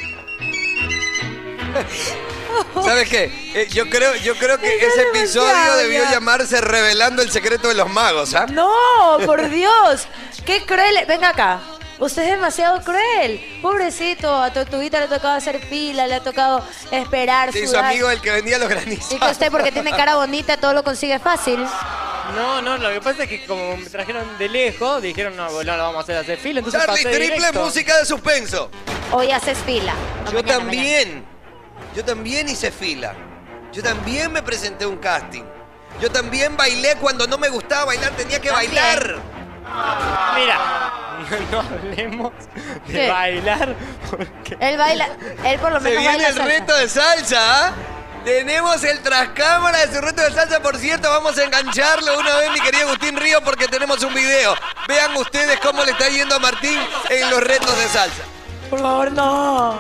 ¿Sabes qué? Yo creo que ese episodio debió llamarse Revelando el Secreto de los Magos, ¿ah? No, por Dios. Qué cruel. Venga acá. Usted es demasiado cruel. Pobrecito, a Tortuguita le ha tocado hacer fila, le ha tocado esperar. Sí, su amigo el que vendía los granizados. Y que usted, porque tiene cara bonita, todo lo consigue fácil. No, lo que pasa es que como me trajeron de lejos, dijeron, no, lo vamos a hacer fila, entonces Charlie, pasé triple directo. música de suspenso. Hoy haces fila. Yo también hice fila. Yo también me presenté a un casting. Yo también bailé cuando no me gustaba bailar, tenía que bailar. Mira, no hablemos de ¿Qué? bailar porque... Él baila, él por lo Se menos viene baila el salsa. reto de salsa, ¿ah? Tenemos el trascámara de su reto de salsa, por cierto, vamos a engancharlo una vez, mi querido Agustín Ríos, porque tenemos un video. Vean ustedes cómo le está yendo a Martín en los retos de salsa. Por favor, no.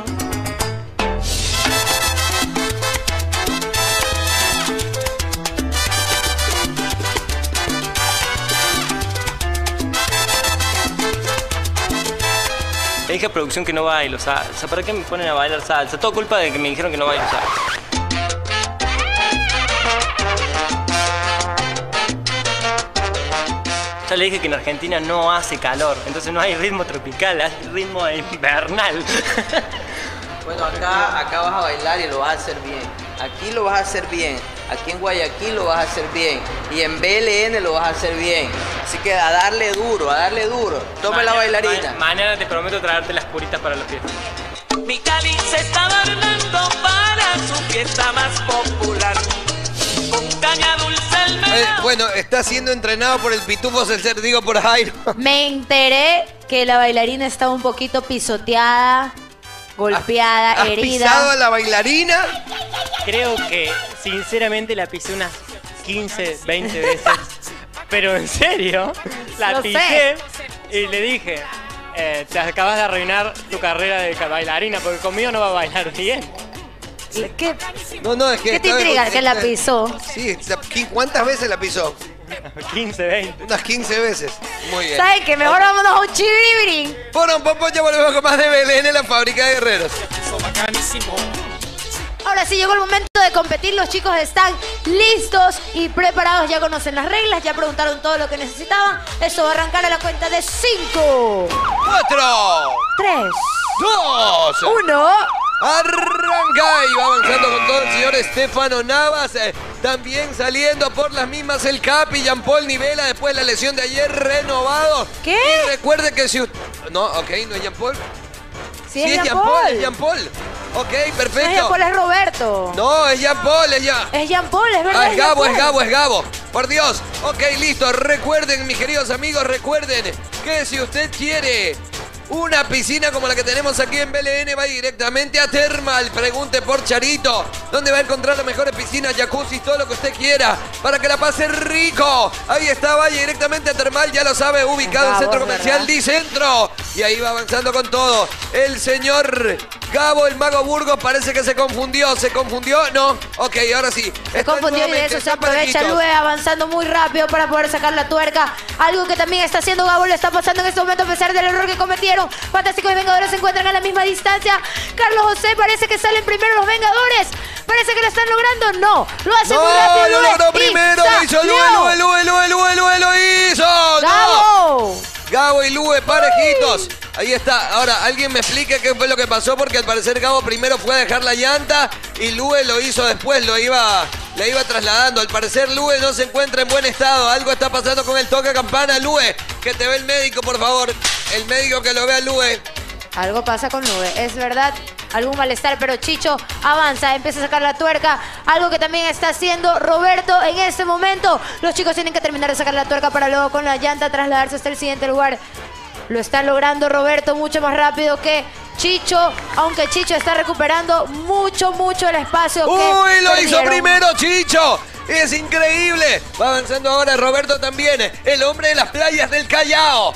Le dije a producción que no bailo salsa. ¿Para qué me ponen a bailar salsa? Todo culpa de que me dijeron que no bailo salsa. Ya le dije que en Argentina no hace calor, entonces no hay ritmo tropical, hay ritmo invernal. Bueno, acá vas a bailar y lo vas a hacer bien. Aquí lo vas a hacer bien. Aquí en Guayaquil lo vas a hacer bien. Y en BLN lo vas a hacer bien. Así que a darle duro, a darle duro. Tome la bailarina. Mañana te prometo traerte las curitas para los pies. Mi Cali se está adornando para su fiesta más popular. Con caña dulce el melao. Bueno, está siendo entrenado por el Pitufo Celcer, digo por Jairo. Me enteré que la bailarina estaba un poquito pisoteada. golpeada, ¿Has herida. pisado a la bailarina? Creo que, sinceramente, la pisé unas 15, 20 veces. Pero en serio, la Lo pisé y le dije, te acabas de arruinar tu carrera de bailarina, porque conmigo no va a bailar bien. ¿Qué, No, es que... ¿Qué te intriga que la pisó? Sí, ¿cuántas veces la pisó? 15, 20. Unas 15 veces. Muy bien. ¿Saben qué? Mejor vámonos a un chibiribirín. Por un poco ya volvemos con más de Belén en la fábrica de guerreros. Ahora sí llegó el momento de competir. Los chicos están listos y preparados. Ya conocen las reglas, ya preguntaron todo lo que necesitaban. Esto va a arrancar a la cuenta de 5, 4, 3, 2, 1. Arranca y va avanzando con todo el señor Estefano Navas. También saliendo por las mismas el Capi, Jean Paul Nivela, después de la lesión de ayer, renovado. ¿Qué? Y recuerde que si usted... No, ok, no es Jean Paul. Sí, es Jean Paul. Es Jean Paul. Ok, perfecto. No es Jean Paul, es Roberto. No, es Jean Paul, es Jean. Es Jean Paul, es verdad. Ah, es Gabo, Jean Paul. es Gabo. Por Dios. Ok, listo. Recuerden, mis queridos amigos, recuerden que si usted quiere una piscina como la que tenemos aquí en BLN, va directamente a Thermal. Pregunte por Charito, donde va a encontrar las mejores piscinas, jacuzzi, todo lo que usted quiera, para que la pase rico. Ahí está, vaya directamente a Thermal, ya lo sabe, ubicado en el Centro Comercial Dicentro. Y ahí va avanzando con todo. El señor Gabo, el Mago Burgos, parece que se confundió. ¿Se confundió? No. Ok, ahora sí. Se confundió y de eso se aprovecha Lue avanzando muy rápido para poder sacar la tuerca. Algo que también está haciendo Gabo, le está pasando en este momento a pesar del error que cometieron. Fantásticos y Vengadores se encuentran a la misma distancia. Carlos José parece que salen primero los Vengadores. Parece que lo están logrando. No, lo hace muy rápido. Lo logró primero. Lo hizo Lue, lo hizo. ¡Gabo! Gabo y Lue parejitos. Ahí está. Ahora, alguien me explique qué fue lo que pasó, porque al parecer Gabo primero fue a dejar la llanta y Lue lo hizo después, la iba trasladando. Al parecer Lue no se encuentra en buen estado. Algo está pasando con el toque campana. Lue, que te ve el médico, por favor. El médico que lo vea, Lue. Algo pasa con Lue, es verdad. Algún malestar, pero Chicho avanza, empieza a sacar la tuerca. Algo que también está haciendo Roberto en este momento. Los chicos tienen que terminar de sacar la tuerca para luego con la llanta trasladarse hasta el siguiente lugar. Lo está logrando Roberto mucho más rápido que Chicho, aunque Chicho está recuperando mucho el espacio. ¡Uy, lo hizo primero Chicho! ¡Es increíble! Va avanzando ahora Roberto también, el hombre de las playas del Callao.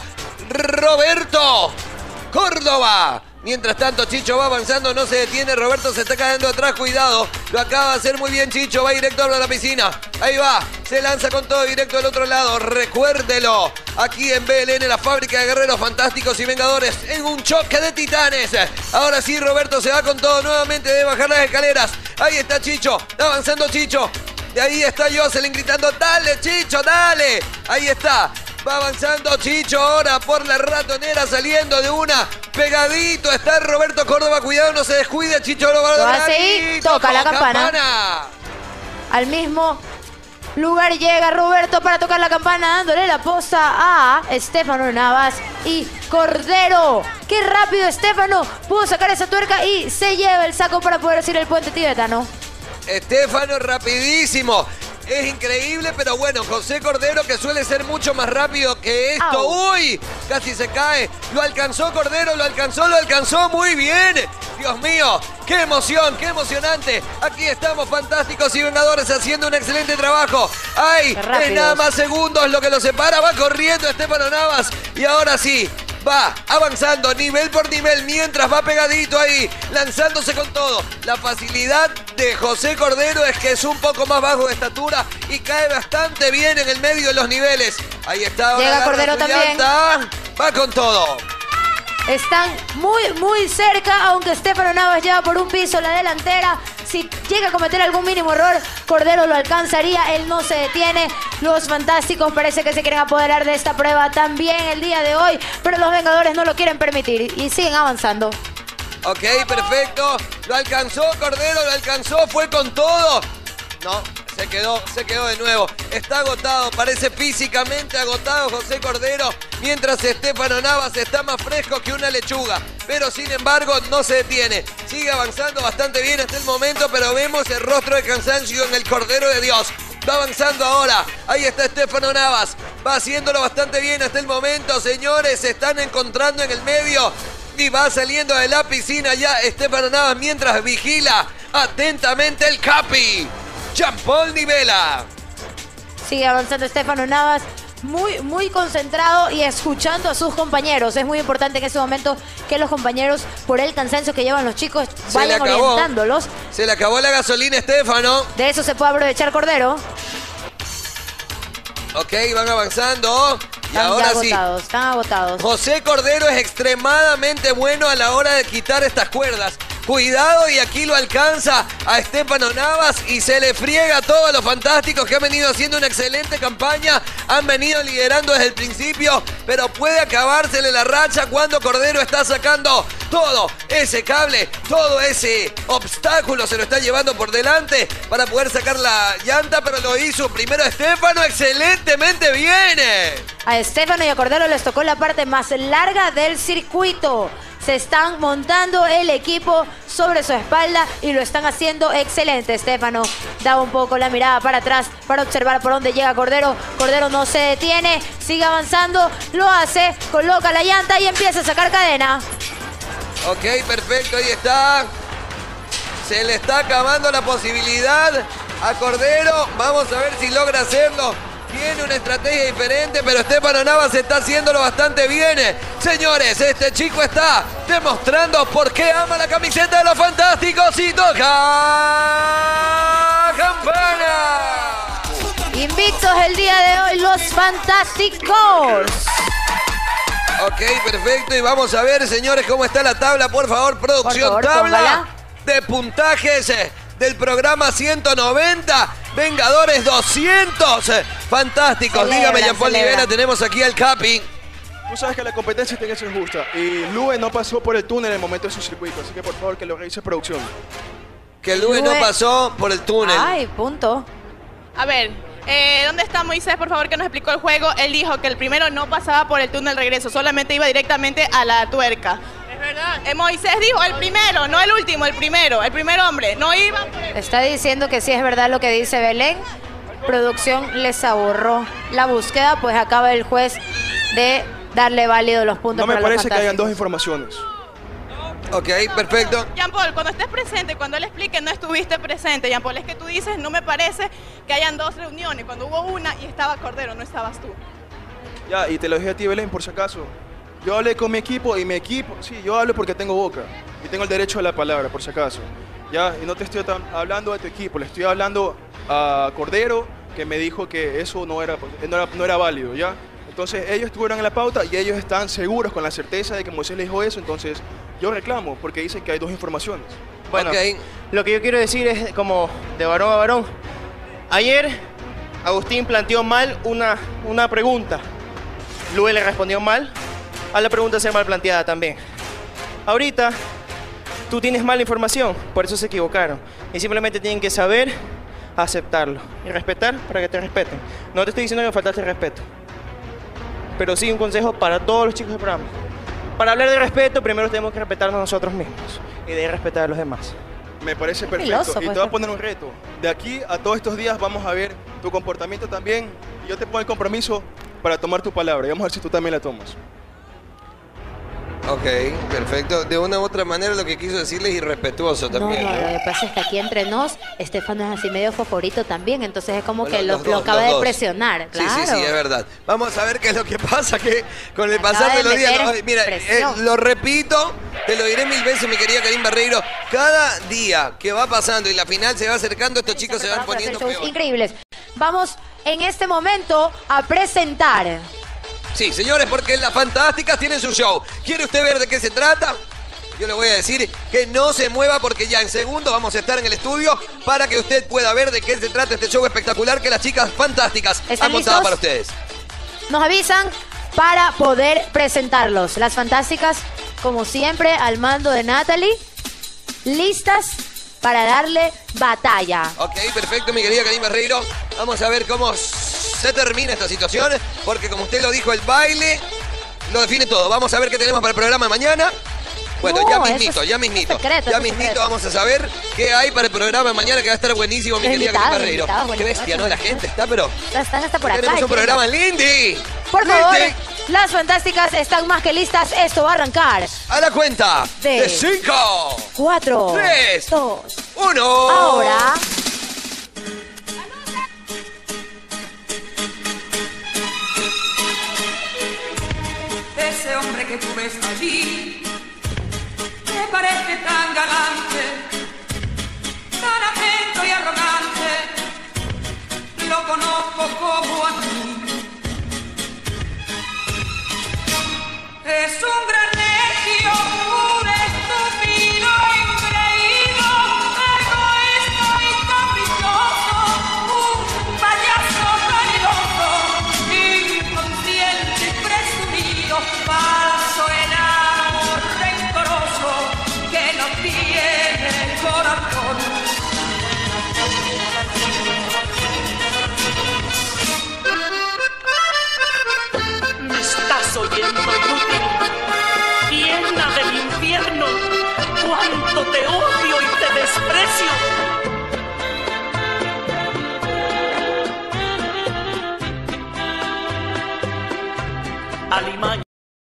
Roberto Córdoba. Mientras tanto, Chicho va avanzando, no se detiene. Roberto se está cayendo atrás, cuidado. Lo acaba de hacer muy bien Chicho, va directo a la piscina. Ahí va, se lanza con todo directo al otro lado. Recuérdelo, aquí en BLN, la fábrica de guerreros fantásticos y vengadores, en un choque de titanes. Ahora sí, Roberto se va con todo nuevamente, de bajar las escaleras. Ahí está Chicho, está avanzando Chicho. De ahí está Jocelyn gritando, dale Chicho, dale. Ahí está. Va avanzando Chicho ahora por la ratonera, saliendo de una. Pegadito está Roberto Córdoba. Cuidado, no se descuide. Chicho lo va a Lo lograr. hace y toca la campana. Al mismo lugar llega Roberto para tocar la campana, dándole la posta a Estefano Navas y Cordero. ¡Qué rápido Estefano! Pudo sacar esa tuerca y se lleva el saco para poder subir el puente tibetano. Estefano rapidísimo. Es increíble, pero bueno, José Cordero, que suele ser mucho más rápido que esto. Au. ¡Uy! Casi se cae. Lo alcanzó Cordero, lo alcanzó muy bien. Dios mío, qué emoción, qué emocionante. Aquí estamos, fantásticos y vengadores, haciendo un excelente trabajo. ¡Ay! Es nada más segundos lo que lo separa. Va corriendo Estefano Navas. Y ahora sí, va avanzando nivel por nivel, mientras va pegadito ahí, lanzándose con todo. La facilidad de José Cordero es que es un poco más bajo de estatura y cae bastante bien en el medio de los niveles. Ahí está. Ahora llega Cordero también. Va con todo. Están muy cerca, aunque Estefano Navas lleva por un piso la delantera. Si llega a cometer algún mínimo error, Cordero lo alcanzaría. Él no se detiene. Los fantásticos parece que se quieren apoderar de esta prueba también el día de hoy, pero los Vengadores no lo quieren permitir y siguen avanzando. Ok, perfecto. Lo alcanzó Cordero, lo alcanzó, fue con todo. No, se quedó de nuevo. Está agotado, parece físicamente agotado José Cordero, mientras Estefano Navas está más fresco que una lechuga. Pero sin embargo no se detiene. Sigue avanzando bastante bien hasta el momento, pero vemos el rostro de cansancio en el Cordero de Dios. Va avanzando ahora. Ahí está Estefano Navas. Va haciéndolo bastante bien hasta el momento, señores. Se están encontrando en el medio. Y va saliendo de la piscina ya Estefano Navas mientras vigila atentamente el Capi. Jean-Paul Nivela. Sigue avanzando Estefano Navas, muy concentrado y escuchando a sus compañeros. Es muy importante en ese momento que los compañeros, por el cansancio que llevan los chicos, vayan orientándolos. Se le acabó la gasolina, Estefano. De eso se puede aprovechar Cordero. Ok, van avanzando. Y ahora sí. Están agotados. José Cordero es extremadamente bueno a la hora de quitar estas cuerdas. Cuidado, y aquí lo alcanza a Estefano Navas y se le friega a todos los fantásticos que han venido haciendo una excelente campaña. Han venido liderando desde el principio, pero puede acabársele la racha cuando Cordero está sacando todo ese cable, todo ese obstáculo se lo está llevando por delante para poder sacar la llanta, pero lo hizo primero Estefano, excelentemente bien. A Estefano y a Cordero les tocó la parte más larga del circuito. Se están montando el equipo sobre su espalda y lo están haciendo excelente. Estefano da un poco la mirada para atrás para observar por dónde llega Cordero. Cordero no se detiene, sigue avanzando, lo hace, coloca la llanta y empieza a sacar cadena. Ok, perfecto, ahí está. Se le está acabando la posibilidad a Cordero. Vamos a ver si logra hacerlo. Tiene una estrategia diferente, pero Estefano Navas está haciéndolo bastante bien. Señores, este chico está demostrando por qué ama la camiseta de los Fantásticos y toca campana. Invictos el día de hoy los Fantásticos. Ok, perfecto. Y vamos a ver, señores, cómo está la tabla. Por favor, producción, por favor, tabla póngala de puntajes del programa 190. Vengadores 200. Fantásticos. Dígame, Jean-Paul Nivela, tenemos aquí al Capi. Tú sabes que la competencia tiene que ser justa. Y Lue no pasó por el túnel en el momento de su circuito. Así que por favor que lo revise producción. Que Lue no pasó por el túnel. Ay, punto. A ver, ¿dónde está Moisés? Por favor, que nos explicó el juego. Él dijo que el primero no pasaba por el túnel regreso, solamente iba directamente a la tuerca. Es verdad. Moisés dijo el primero, no el último, el primer hombre. No iba por el... Está diciendo que sí es verdad lo que dice Belén. Producción les ahorró la búsqueda, pues acaba el juez de darle válido los puntos. No me parece que hayan dos informaciones. Ok, perfecto. Jean-Paul, cuando estés presente, cuando él explique, no estuviste presente. Jean-Paul, es que tú dices, no me parece que hayan dos reuniones. Cuando hubo una y estaba Cordero, no estabas tú. Ya, y te lo dije a ti, Belén, por si acaso. Yo hablé con mi equipo y mi equipo, sí, yo hablo porque tengo boca y tengo el derecho a la palabra, por si acaso. Ya, y no te estoy hablando de tu equipo, le estoy hablando a Cordero, que me dijo que eso no era válido, ¿ya? Entonces ellos estuvieron en la pauta y ellos están seguros con la certeza de que Moisés le dijo eso, entonces yo reclamo porque dicen que hay dos informaciones. Bueno, lo que yo quiero decir es como de varón a varón. Ayer Agustín planteó mal una pregunta. Lue le respondió mal a la pregunta ser mal planteada también. Ahorita tú tienes mala información, por eso se equivocaron. Y simplemente tienen que saber aceptarlo y respetar para que te respeten. No te estoy diciendo que me faltaste el respeto, pero sí un consejo para todos los chicos del programa. Para hablar de respeto, primero tenemos que respetarnos nosotros mismos y de ahí respetar a los demás. Me parece perfecto. Y te voy a poner un reto. De aquí a todos estos días vamos a ver tu comportamiento también. Y yo te pongo el compromiso para tomar tu palabra. Y vamos a ver si tú también la tomas. Ok, perfecto. De una u otra manera lo que quiso decirle es irrespetuoso también. No, lo que pasa es que aquí entre nos, Estefano es así medio foforito también, entonces es como que lo acaba de presionar, claro. Sí, es verdad. Vamos a ver qué es lo que pasa, que con el pasar de los días... Mira, lo repito, te lo diré 1000 veces, mi querida Karim Barreiro, cada día que va pasando y la final se va acercando, estos chicos se van poniendo peor. Increíbles. Vamos en este momento a presentar... Sí, señores, porque las Fantásticas tienen su show. ¿Quiere usted ver de qué se trata? Yo le voy a decir que no se mueva porque ya en segundo vamos a estar en el estudio para que usted pueda ver de qué se trata este show espectacular que las chicas Fantásticas han montado para ustedes. Nos avisan para poder presentarlos. Las Fantásticas, como siempre, al mando de Natalie, listas para darle batalla. Ok, perfecto, mi querida Karim Barreiro. Vamos a ver cómo se termina esta situación, porque como usted lo dijo, el baile lo define todo. Vamos a ver qué tenemos para el programa de mañana. Bueno, ya mismito vamos a saber qué hay para el programa de mañana, que va a estar buenísimo, mi querida Karim Barreiro. Qué bestia, ¿no? La gente está, pero... Están hasta por acá. Tenemos un programa en Lindy. Por favor, Las fantásticas están más que listas. Esto va a arrancar. A la cuenta de 5, 4, 3, 2, 1. Ahora. Ese hombre que tú ves allí me parece tan galante, tan atento y arrogante. Lo conozco como a ti. Es un gran necio, un estúpido, increíble, egoísta y caprichoso, un payaso vanidoso, inconsciente y presumido, falso, enamor, rencoroso, que no tiene corazón. ¿Me estás oyendo, inútil? Llena del infierno, cuánto te odio y te desprecio. Alimaña.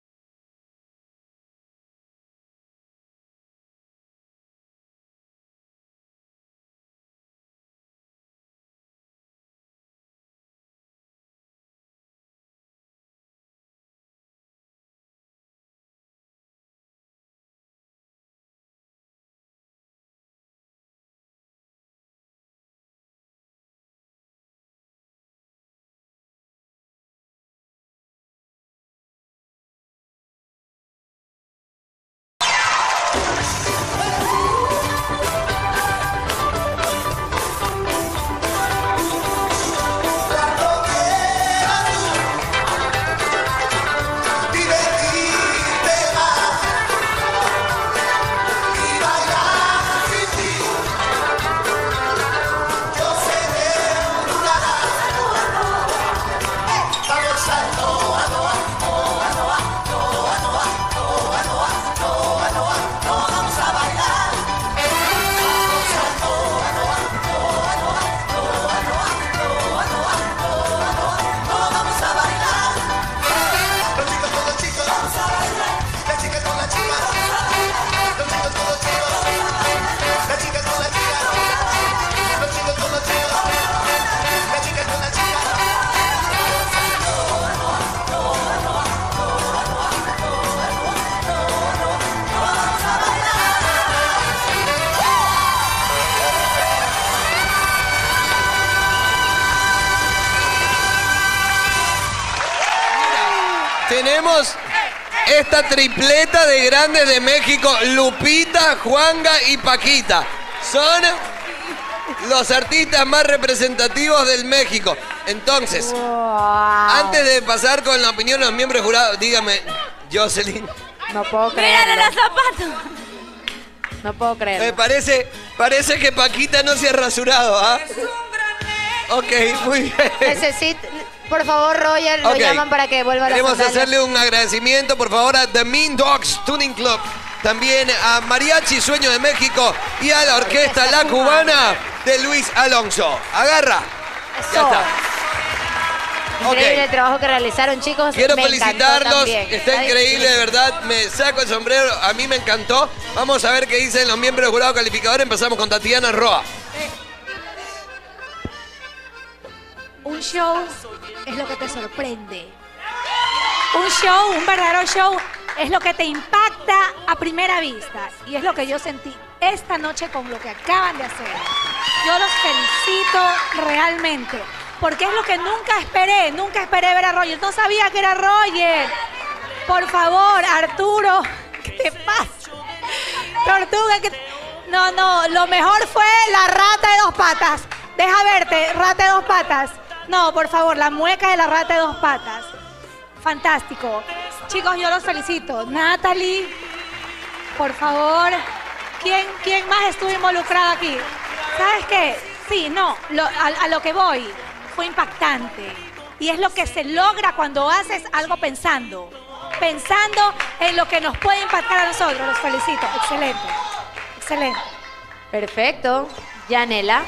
Tenemos esta tripleta de grandes de México, Lupita, Juanga y Paquita. Son los artistas más representativos del México. Entonces, antes de pasar con la opinión de los miembros jurados, dígame, Jocelyn. No puedo creerlo. ¡Mírale los zapatos! No puedo creerlo. Me parece que Paquita no se ha rasurado, ¿ah? Ok, muy bien. Necesito, por favor, Roger, lo Ok. llaman para que vuelva a la Queremos sandalias. hacerle un agradecimiento, por favor, a The Mean Dogs Tuning Club, también a Mariachi Sueño de México y a la Orquesta La Cubana de Luis Alonso. Agarra. Ya está. Increíble Ok. el trabajo que realizaron, chicos. Quiero Me encantó felicitarlos, también. está increíble, de verdad, me saco el sombrero, a mí me encantó. Vamos a ver qué dicen los miembros del jurado calificador. Empezamos con Tatiana Roa. Un show es lo que te sorprende. Un show, un verdadero show, es lo que te impacta a primera vista. Y es lo que yo sentí esta noche con lo que acaban de hacer. Yo los felicito realmente. Porque es lo que nunca esperé ver a Roger. No sabía que era Roger. Por favor, Arturo, ¿qué te pasa? Tortuga, no, lo mejor fue la rata de dos patas. Deja verte, rata de dos patas. No, por favor, la mueca de la rata de dos patas. Fantástico. Chicos, yo los felicito. Natalie, por favor. ¿Quién más estuvo involucrado aquí? ¿Sabes qué? Sí, no, a lo que voy. Fue impactante. Y es lo que se logra cuando haces algo pensando en lo que nos puede impactar a nosotros. Los felicito. Excelente. Excelente. Perfecto. Yanela.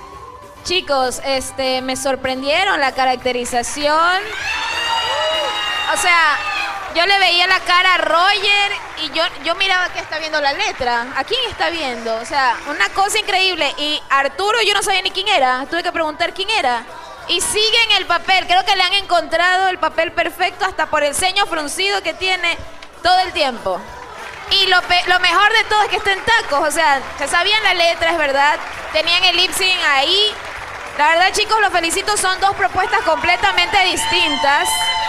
Chicos, me sorprendieron la caracterización. o sea, yo le veía la cara a Roger y yo miraba que está viendo la letra. ¿A quién está viendo? O sea, una cosa increíble. Y Arturo yo no sabía ni quién era. Tuve que preguntar quién era. Y sigue en el papel. Creo que le han encontrado el papel perfecto hasta por el ceño fruncido que tiene todo el tiempo. Y lo mejor de todo es que está en tacos. O sea, se sabían la letra, es verdad. Tenían el lip sync ahí. La verdad, chicos, los felicito. Son dos propuestas completamente distintas.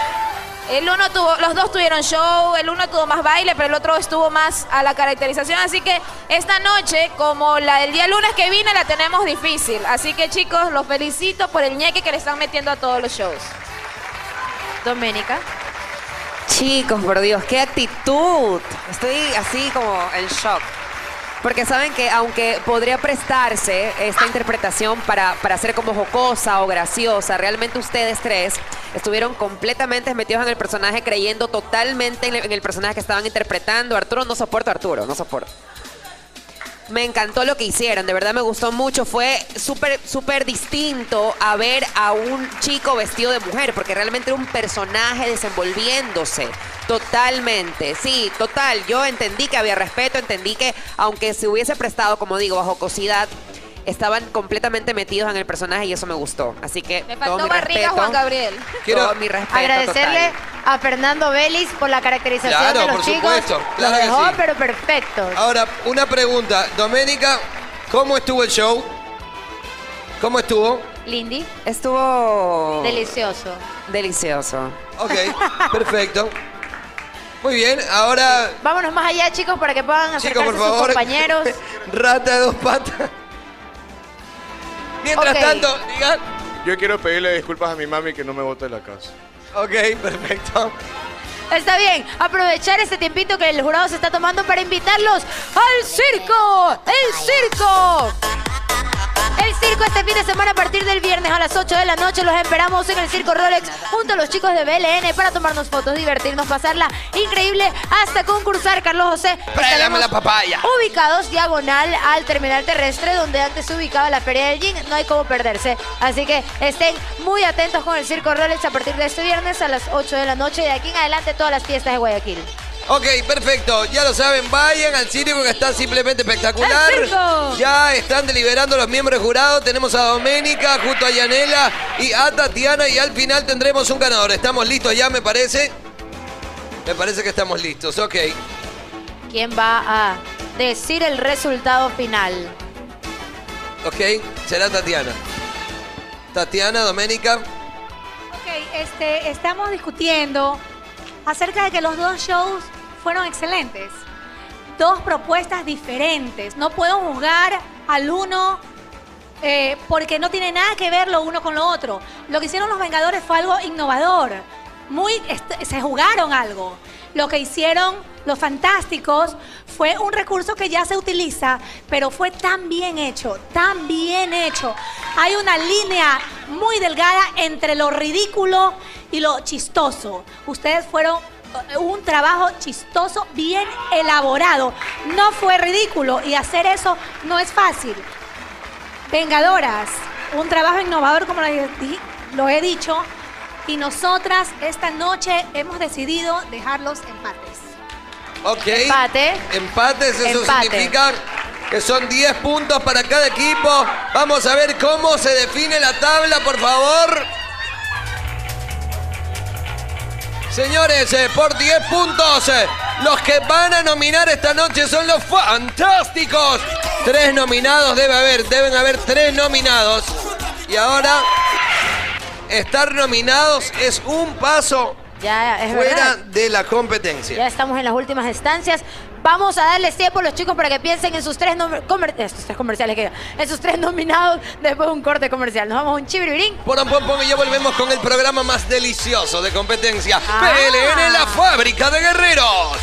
Los dos tuvieron show, el uno tuvo más baile, pero el otro estuvo más a la caracterización. Así que esta noche, como la del día lunes que viene, la tenemos difícil. Así que, chicos, los felicito por el ñeque que le están metiendo a todos los shows. Doménica. Chicos, por Dios, qué actitud. Estoy así como en shock. Porque saben que aunque podría prestarse esta interpretación para ser como jocosa o graciosa, realmente ustedes tres estuvieron completamente metidos en el personaje, creyendo totalmente en el personaje que estaban interpretando. Arturo, no soporto a Arturo, no soporto. Me encantó lo que hicieron, de verdad me gustó mucho. Fue súper distinto a ver a un chico vestido de mujer, porque realmente era un personaje desenvolviéndose totalmente. Sí, total, yo entendí que había respeto, entendí que aunque se hubiese prestado, como digo, a jocosidad, estaban completamente metidos en el personaje y eso me gustó. Así que me faltó barriga, Juan Gabriel. Todo mi respeto. Agradecerle total a Fernando Vélez por la caracterización de los por chicos. supuesto, claro Los que dejó, sí. pero perfectos. Ahora, una pregunta. Doménica, ¿cómo estuvo el show? ¿Cómo estuvo? Lindy. Estuvo delicioso. Delicioso. Ok, perfecto. Muy bien, ahora... Vámonos más allá, chicos, para que puedan Chicos, acercarse por a sus favor. compañeros. Rata de dos patas. Mientras Ok. tanto, digan... Yo quiero pedirle disculpas a mi mami que no me bote de la casa. Ok, perfecto. Está bien, aprovechar este tiempito que el jurado se está tomando para invitarlos al circo. ¡El circo! El circo este fin de semana a partir del viernes a las 8 de la noche. Los esperamos en el Circo Rolex junto a los chicos de BLN para tomarnos fotos, divertirnos, pasarla increíble hasta concursar. Carlos José, Dame la papaya. ubicados diagonal al terminal terrestre donde antes se ubicaba la Feria del Gin. No hay cómo perderse. Así que estén muy atentos con el Circo Rolex a partir de este viernes a las 8 de la noche. Y de aquí en adelante todas las fiestas de Guayaquil. Ok, perfecto. Ya lo saben, vayan al circo que está simplemente espectacular. ¡El circo! Ya están deliberando los miembros de jurado. Tenemos a Doménica junto a Yanela y a Tatiana y al final tendremos un ganador. ¿Estamos listos ya, me parece? Me parece que estamos listos, ok. ¿Quién va a decir el resultado final? Ok, será Tatiana. Tatiana, Doménica. Ok, estamos discutiendo acerca de que los dos shows fueron excelentes. Dos propuestas diferentes. No puedo juzgar al uno porque no tiene nada que ver lo uno con lo otro. Lo que hicieron los Vengadores fue algo innovador. Se jugaron algo. Lo que hicieron los Fantásticos fue un recurso que ya se utiliza, pero fue tan bien hecho, tan bien hecho. Hay una línea muy delgada entre lo ridículo y lo chistoso. Ustedes fueron un trabajo chistoso, bien elaborado. No fue ridículo y hacer eso no es fácil. Vengadoras, un trabajo innovador como lo he dicho. Y nosotras esta noche hemos decidido dejar los empates. Ok. Empate. Empates, eso Empate. significa que son 10 puntos para cada equipo. Vamos a ver cómo se define la tabla, por favor. Señores, por 10 puntos, los que van a nominar esta noche son los Fantásticos. 3 nominados deben haber 3 nominados. Y ahora, estar nominados es un paso Ya, es fuera verdad. de la competencia. Ya estamos en las últimas instancias. Vamos a darles tiempo a los chicos para que piensen en sus tres comerciales, en sus 3 nominados después de un corte comercial. Nos vamos a un chibiribirín. Por un poco y ya volvemos con el programa más delicioso de competencia. PLN, la fábrica de guerreros.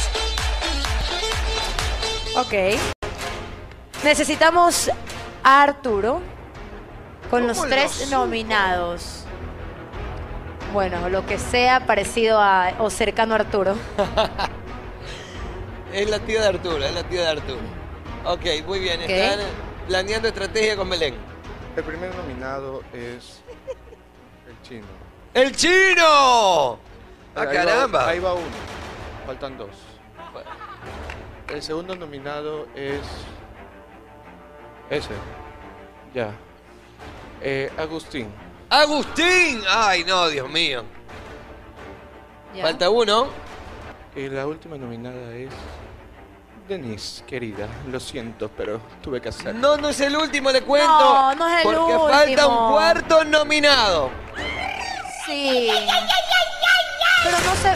Ok. Necesitamos a Arturo con los 3 nominados. Bueno, lo que sea parecido a o cercano a Arturo. Es la tía de Arturo, es la tía de Arturo. Ok, muy bien. Ok. Están planeando estrategia con Belén. El primer nominado es el chino. ¡El chino! ¡Ah, caramba! Ahí va uno. Faltan dos. El segundo nominado es... ese. Ya. Agustín. ¡Agustín! ¡Ay, no, Dios mío! Ya. Falta uno. Y la última nominada es... Denise, querida. Lo siento, pero tuve que hacerlo. No, no es el último, le cuento. No, no es el porque último. falta un cuarto nominado. Sí. Pero no sé.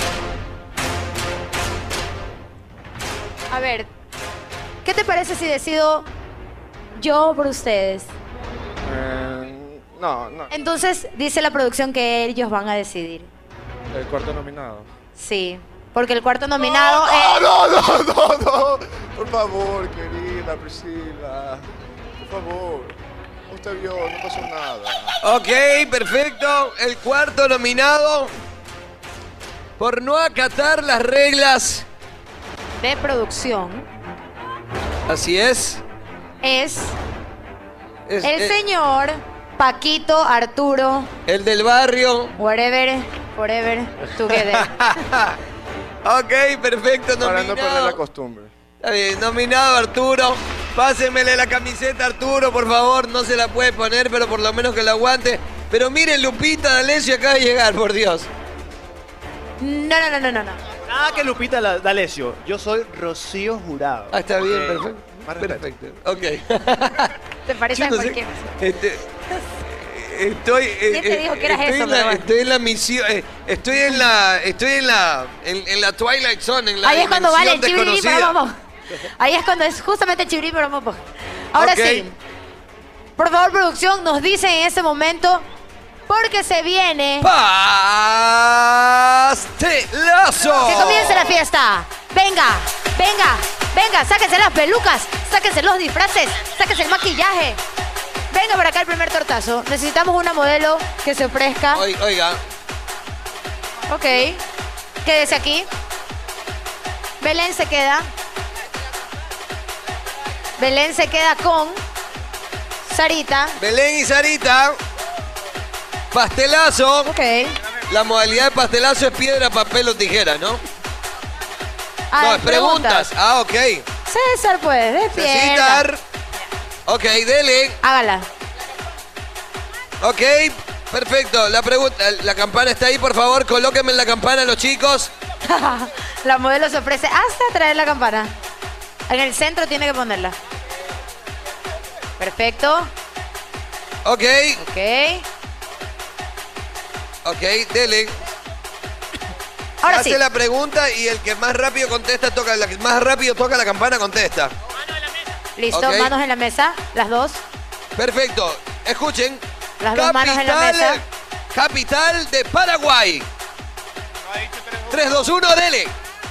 A ver, ¿qué te parece si decido yo por ustedes? No. Entonces dice la producción que ellos van a decidir. El cuarto nominado. Sí, porque el cuarto nominado No. Por favor, querida Priscila. Por favor. Usted vio, no pasó nada. Ok, perfecto. El cuarto nominado por no acatar las reglas. de producción Así es. es el señor Paquito Arturo, El del barrio. wherever, forever, together. Ok, perfecto, Para no perder la nominado. costumbre. Está bien, nominado Arturo. Pásenmele la camiseta Arturo, por favor. No se la puede poner, pero por lo menos que la aguante. Pero miren, Lupita D'Alessio acaba de llegar, por Dios. No. Nada que Lupita D'Alessio. Yo soy Rocío Jurado. Ah, está bien, Ok. perfecto. Más respeto. Perfecto. Ok. Te parece Yo a no sé, cualquier. Estoy. ¿Quién te dijo que eras estoy eso, en la, pero bueno? estoy en la misión. Estoy en la Twilight Zone, en la Ahí es cuando vale el dimensión chibiri desconocida. para momo. Ahí es cuando es justamente el chibiri para momo. Ahora Ok. sí. Por favor, producción, nos dicen en ese momento, porque se viene... ¡Pastelazo! ¡Que comience la fiesta! ¡Venga! ¡Sáquense las pelucas! ¡Sáquense los disfraces! ¡Sáquense el maquillaje! Venga para acá el primer tortazo. Necesitamos una modelo que se ofrezca. Oiga. Ok. Quédese aquí. Belén se queda. Belén se queda con Sarita. Belén y Sarita. Pastelazo. Ok. La modalidad de pastelazo es piedra, papel o tijera, ¿no? No, es preguntas. Ah, ok. César, pues, despierta. César. Ok, dele. Hágala. Ok, perfecto. La campana está ahí, por favor. Colóquenme en la campana los chicos. La modelo se ofrece hasta traer la campana. En el centro tiene que ponerla. Perfecto. Ok. Ok. Dele. Ahora Hace sí. la pregunta y el que más rápido contesta toca, la que más rápido toca la campana contesta. Listo, Ok. manos en la mesa, las dos. Perfecto. Escuchen. Las dos manos en la mesa. Capital de Paraguay. 3, 2, 1, dele.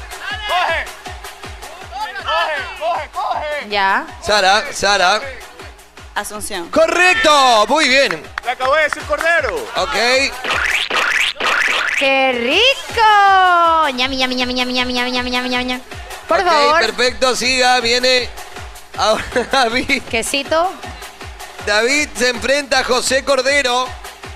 Coge. Ya. Sara. Asunción. Correcto. Muy bien. Le acabo de decir Cordero. Ok. ¡Qué rico! Ñami. Por Ok, favor. perfecto. Siga. Viene ahora David. Quesito. David se enfrenta a José Cordero.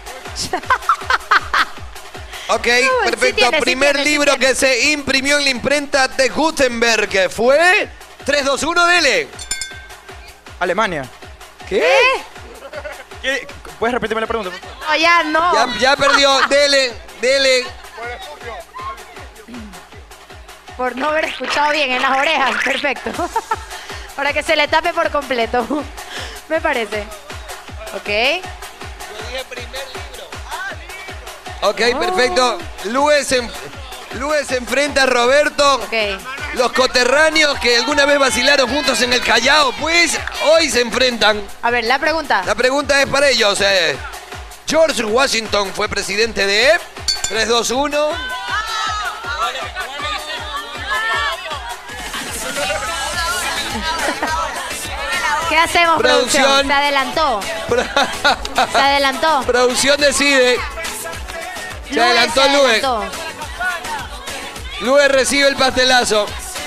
Ok, perfecto. Primer libro que se imprimió en la imprenta de Gutenberg, que fue 3, 2, 1, dele. Alemania. ¿Qué? ¿Puedes repetirme la pregunta? No, ya no. Ya perdió. Dele. Por no haber escuchado bien en las orejas. Perfecto. Para que se le tape por completo. Me parece. Ok. Ok, perfecto. Luis se enfrenta a Roberto. Los coterráneos que alguna vez vacilaron juntos en el Callao, pues hoy se enfrentan. A ver, la pregunta. La pregunta es para ellos. George Washington fue presidente de 3, 2, 1. ¿Qué hacemos, producción? Se adelantó. Se adelantó. Producción decide. Se adelantó Luis. adelantó. Luis recibe el pastelazo.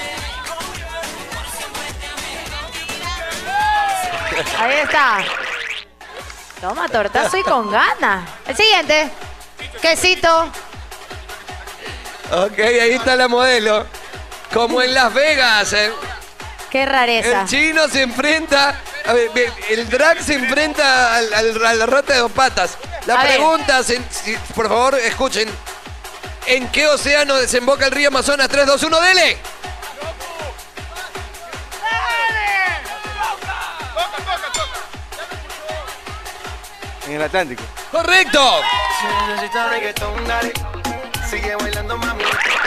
Ahí está. Toma, tortazo y con ganas. El siguiente. Quesito. Ok, ahí está la modelo. Como en Las Vegas. Qué rareza. El chino se enfrenta. A ver, el drag se enfrenta a la rata de 2 patas. La pregunta, por favor, escuchen. ¿En qué océano desemboca el río Amazonas? 3, 2, 1, dele. En el Atlántico. ¡Correcto! Sigue bailando, mami.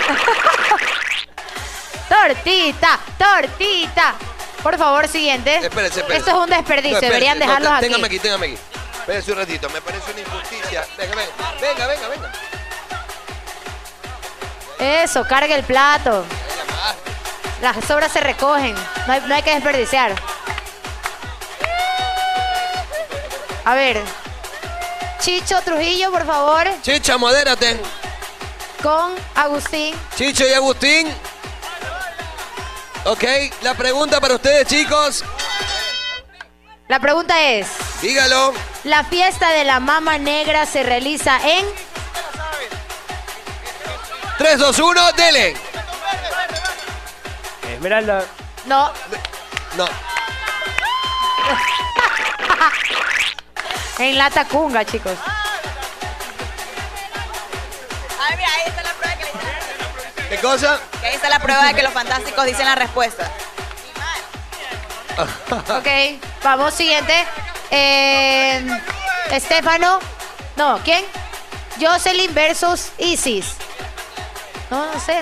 Tortita, tortita. Por favor, siguiente. Espérese. Esto es un desperdicio, No, espérese, deberían dejarlos aquí. Téngame aquí. Espérese un ratito, me parece una injusticia. Venga. Eso, carga el plato. Las sobras se recogen, no hay que desperdiciar. A ver. Chicho Trujillo, por favor. Chicha, modérate. Con Agustín. Chicho y Agustín. Ok, la pregunta para ustedes, chicos. La pregunta es... Dígalo. La fiesta de la Mama Negra se realiza en... 3, 2, 1, dele. Esmeralda. No. No. En La Tacunga, chicos. Ay, mira, ahí está la prueba que le hicieron. ¿Qué cosa? Que ahí está la prueba de que los fantásticos dicen la respuesta. Ok, vamos, siguiente. Estefano. No, ¿quién? Jocelyn versus Isis. No sé.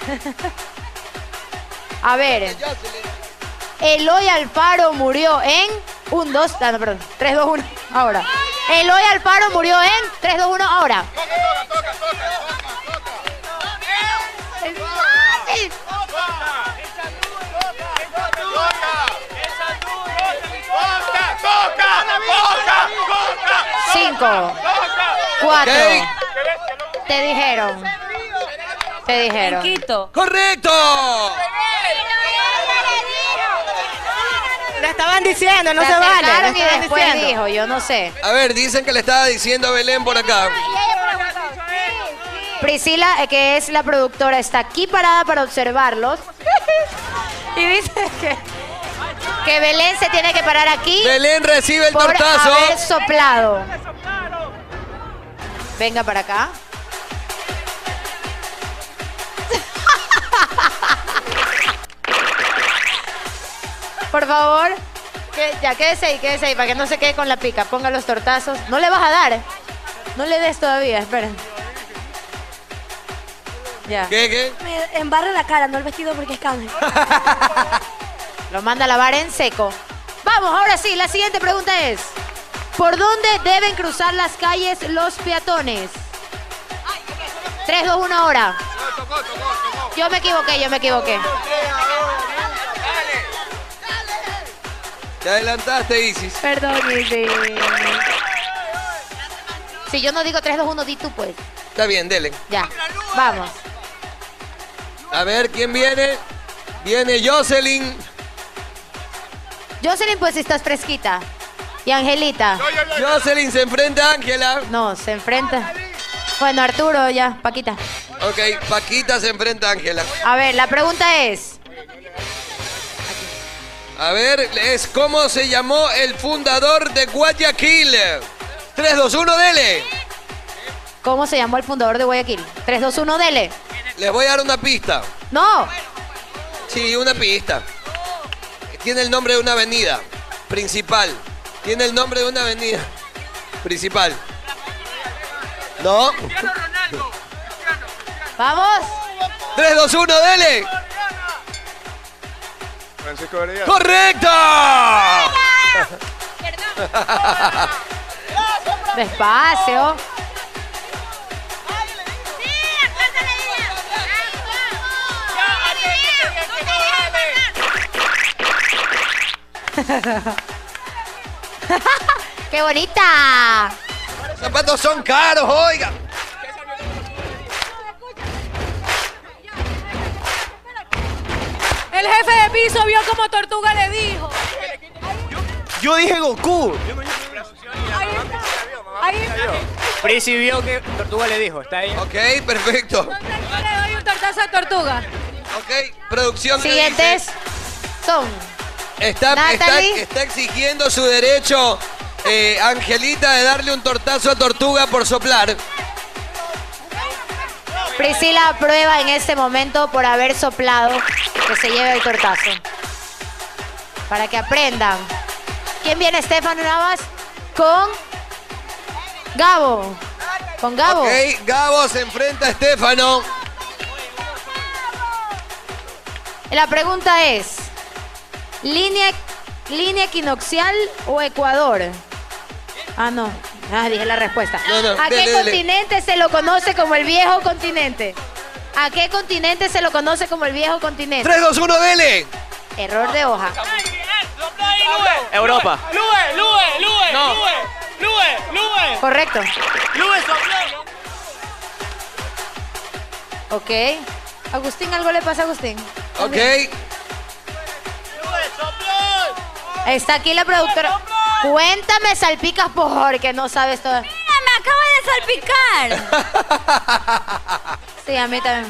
A ver. Eloy Alfaro murió en... 3, 2, 1, ahora. Eloy Alfaro murió en... 3, 2, 1, ahora. Cinco, 4. Ok. Te dijeron. Quito. ¡Correcto! Le estaban diciendo, no Se se vale. acercaron le y estaban después diciendo. dijo, yo no sé. A ver, dicen que le estaba diciendo a Belén por acá. Priscila, que es la productora, está aquí parada para observarlos. Y dice que Belén se tiene que parar aquí. Belén recibe el por tortazo. haber soplado. Venga para acá. Por favor, quédese ahí, para que no se quede con la pica. Ponga los tortazos. No le vas a dar. No le des todavía, espera. Ya. ¿Qué? Me embarra la cara, no el vestido porque es cambio. Lo manda a lavar en seco. Vamos, ahora sí, la siguiente pregunta es: ¿por dónde deben cruzar las calles los peatones? 3, 2, 1, ahora. Yo me equivoqué. Te adelantaste, Isis. Perdón, Isis. Si yo no digo 3, 2, 1, di tú, pues. Está bien, dele. Ya, vamos. A ver, ¿quién viene? Viene Jocelyn. Jocelyn, pues estás fresquita. Y Angelita. Jocelyn se enfrenta a Ángela. No, se enfrenta. Bueno, Arturo, ya, Paquita. Ok, Paquita se enfrenta a Ángela. A ver, la pregunta es... A ver, es ¿cómo se llamó el fundador de Guayaquil? 3, 2, 1, dele. ¿Cómo se llamó el fundador de Guayaquil? 3, 2, 1, dele. Les voy a dar una pista. ¡No! Sí, una pista. Tiene el nombre de una avenida principal. Tiene el nombre de una avenida principal. ¿No? ¡Vamos! 3, 2, 1, dele. Francisco Varela. ¡Correcto! Despacio. ¡Qué bonita! Los zapatos son caros, oiga. El jefe de piso vio como Tortuga le dijo. Yo dije Goku. Ahí está. Prisi vio que Tortuga le dijo. Está ahí. Ok, perfecto. Yo le doy tortazo de tortuga. Ok, producción. ¿qué Siguientes dice? son Está Natalie. exigiendo su derecho, Angelita, de darle un tortazo a Tortuga por soplar. Priscila aprueba en este momento por haber soplado que se lleve el tortazo. Para que aprendan. ¿Quién viene, Estefano Navas? Con Gabo. Con Gabo. Ok, Gabo se enfrenta a Estefano. La pregunta es, ¿línea equinoccial o Ecuador? Ah, no. Ah, dije la respuesta. No, ¿A qué continente se lo conoce como el viejo continente? ¿A qué continente se lo conoce como el viejo continente? 3, 2, 1, dele. Error de hoja. Europa. Lue. No. Lue. Correcto. Lue sopló. Ok. Agustín, ¿algo le pasa a Agustín? Ok. Está aquí la productora. Cuéntame, salpicas porque no sabes todo. Mira, me acaba de salpicar. Sí, a mí también.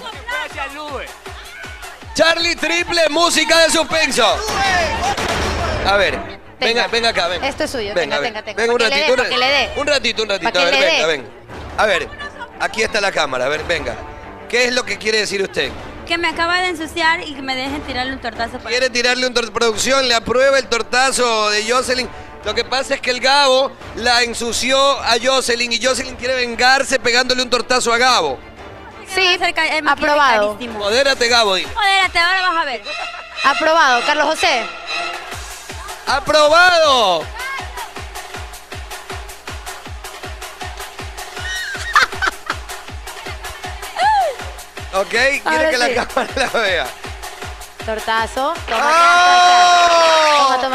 Charlie Triple, música de suspenso. A ver, venga acá, venga. Esto es suyo. Venga, Tenga. venga un Pa' que le ratito, dé, pa' que le dé. un ratito. Pa' A que ver, le dé. venga. A ver, aquí está la cámara, a ver, venga. ¿Qué es lo que quiere decir usted? Que me acaba de ensuciar y que me dejen tirarle un tortazo. Para... Quiere tirarle un producción, le aprueba el tortazo de Jocelyn. Lo que pasa es que el Gabo la ensució a Jocelyn y Jocelyn quiere vengarse pegándole un tortazo a Gabo. Sí, aprobado. Modérate, Gabo, dile. Modérate, ahora vas a ver. Aprobado. Carlos José. ¡Aprobado! Ok, quiere Ahora que la sí. cámara la vea. Tortazo. ¡Oh!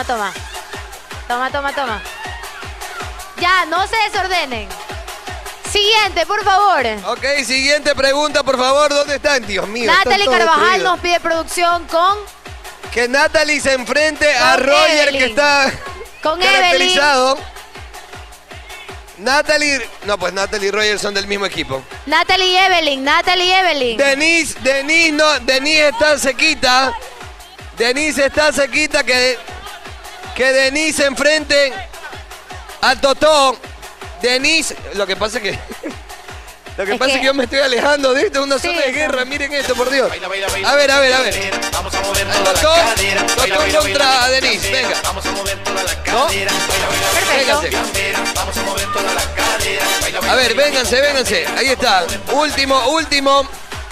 Toma. Ya, no se desordenen. Siguiente, por favor. Ok, siguiente pregunta, por favor. ¿Dónde están? Dios mío. están Natalie todos Carvajal destruidos. nos pide producción con Que Natalie se enfrente a Roger, Evelyn. que está Con caracterizado. Natalie... No, pues Natalie y Roger son del mismo equipo. Natalie y Evelyn. Denise está sequita. Denise está sequita que Denise se enfrente a Totó. Denise, lo que pasa es que yo me estoy alejando de esto, es una zona de guerra, miren esto, por Dios. A ver. Vamos a mover toda la Totó cadera. Baila, contra Denise, venga. Vamos a mover toda la ¿No? cadera. Vénganse. Vamos a mover toda la cadera. A ver, vénganse. Ahí está. Último.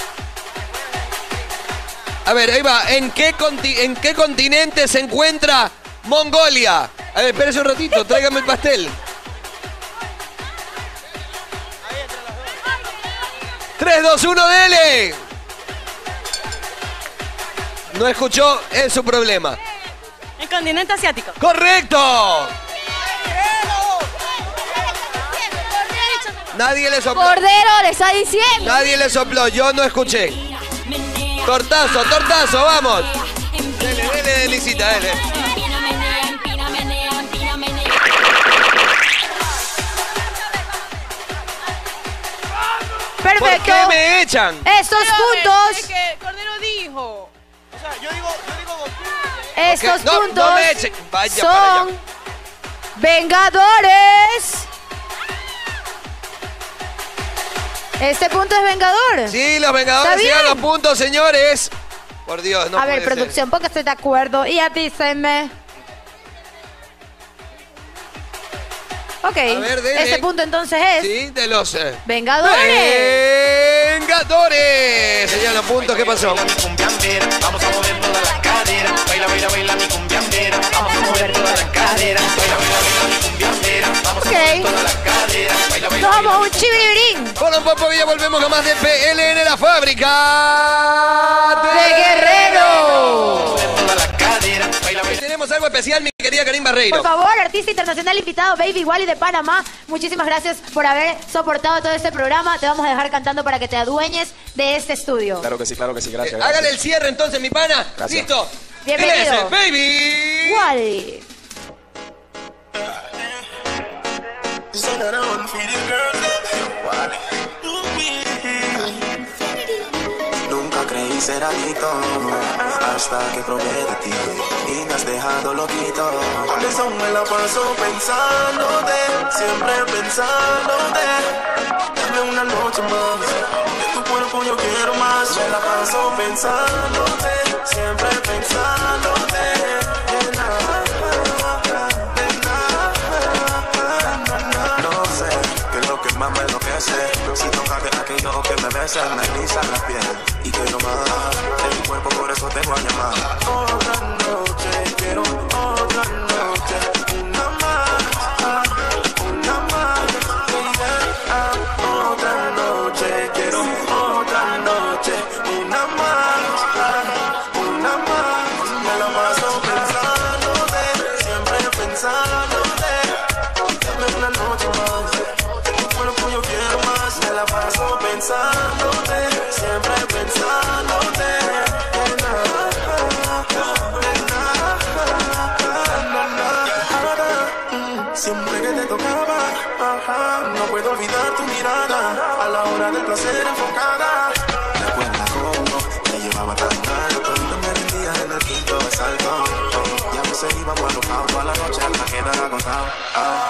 A ver, ahí va. ¿En qué continente se encuentra Mongolia? A ver, espérese un ratito, tráigame el pastel. 3, 2, 1, dele. No escuchó, es su problema. El continente asiático. ¡Correcto! Nadie le sopló. Cordero le está diciendo. Nadie le sopló, yo no escuché. Tortazo, vamos. Dele, Lisita, dele. Perfecto. ¿Por qué me echan? Estos puntos. Es que Cordero dijo. O sea, yo digo Estos Ok, no, puntos no me echen. Vaya para son allá. vengadores. Este punto es vengador. Sí, los Vengadores ¿Está llegan bien? los puntos, señores. Por Dios, no A ver, puede ser. producción, póngase de acuerdo y avísenme. Ok, ver, dele. este punto entonces es Sí, de los... vengadores. ¡Vengadores! Señalan los puntos, ¿qué pasó? Vamos a mover toda la cadera. Baila mi cumbiambera. Vamos a mover toda la cadera. Baila mi cumbiambera. Vamos a mover toda la cadera. Nos vamos a un chibiribirín. Con un poco ya volvemos con más de PLN, la fábrica de Guerrero. Tenemos algo especial, mi querida Karim Barreiro. Por favor, artista internacional invitado, Baby Wally de Panamá. Muchísimas gracias por haber soportado todo este programa. Te vamos a dejar cantando para que te adueñes de este estudio. Claro que sí, gracias. Hágale el cierre entonces, mi pana. Gracias. Listo. Bienvenido. Él es el Baby Wally. Nunca creí ser adicto hasta que probé de ti y me has dejado loquito. Por eso me la paso pensándote, siempre pensándote. Dame una noche más, de tu cuerpo yo quiero más. Me la paso pensándote, siempre pensándote. No sé qué es lo que más me enloquece. Si tocas de aquello que me besa, me eriza la piel y quiero más de mi cuerpo, por eso te voy a llamar. Otra noche, quiero otra noche, una más, yeah. Otra noche, quiero otra noche, una más, me la paso pensándote, siempre pensándote. Dame una noche más, de tu cuerpo yo quiero más. Me la paso pensándote, siempre pensándote. Siempre que te tocaba, no puedo olvidar tu mirada a la hora del placer enfocada. Recuerda cómo te llevaba tan alto y no me rendía en el quinto asalto. Ya no se iba cuando a la noche hasta quedar agotado.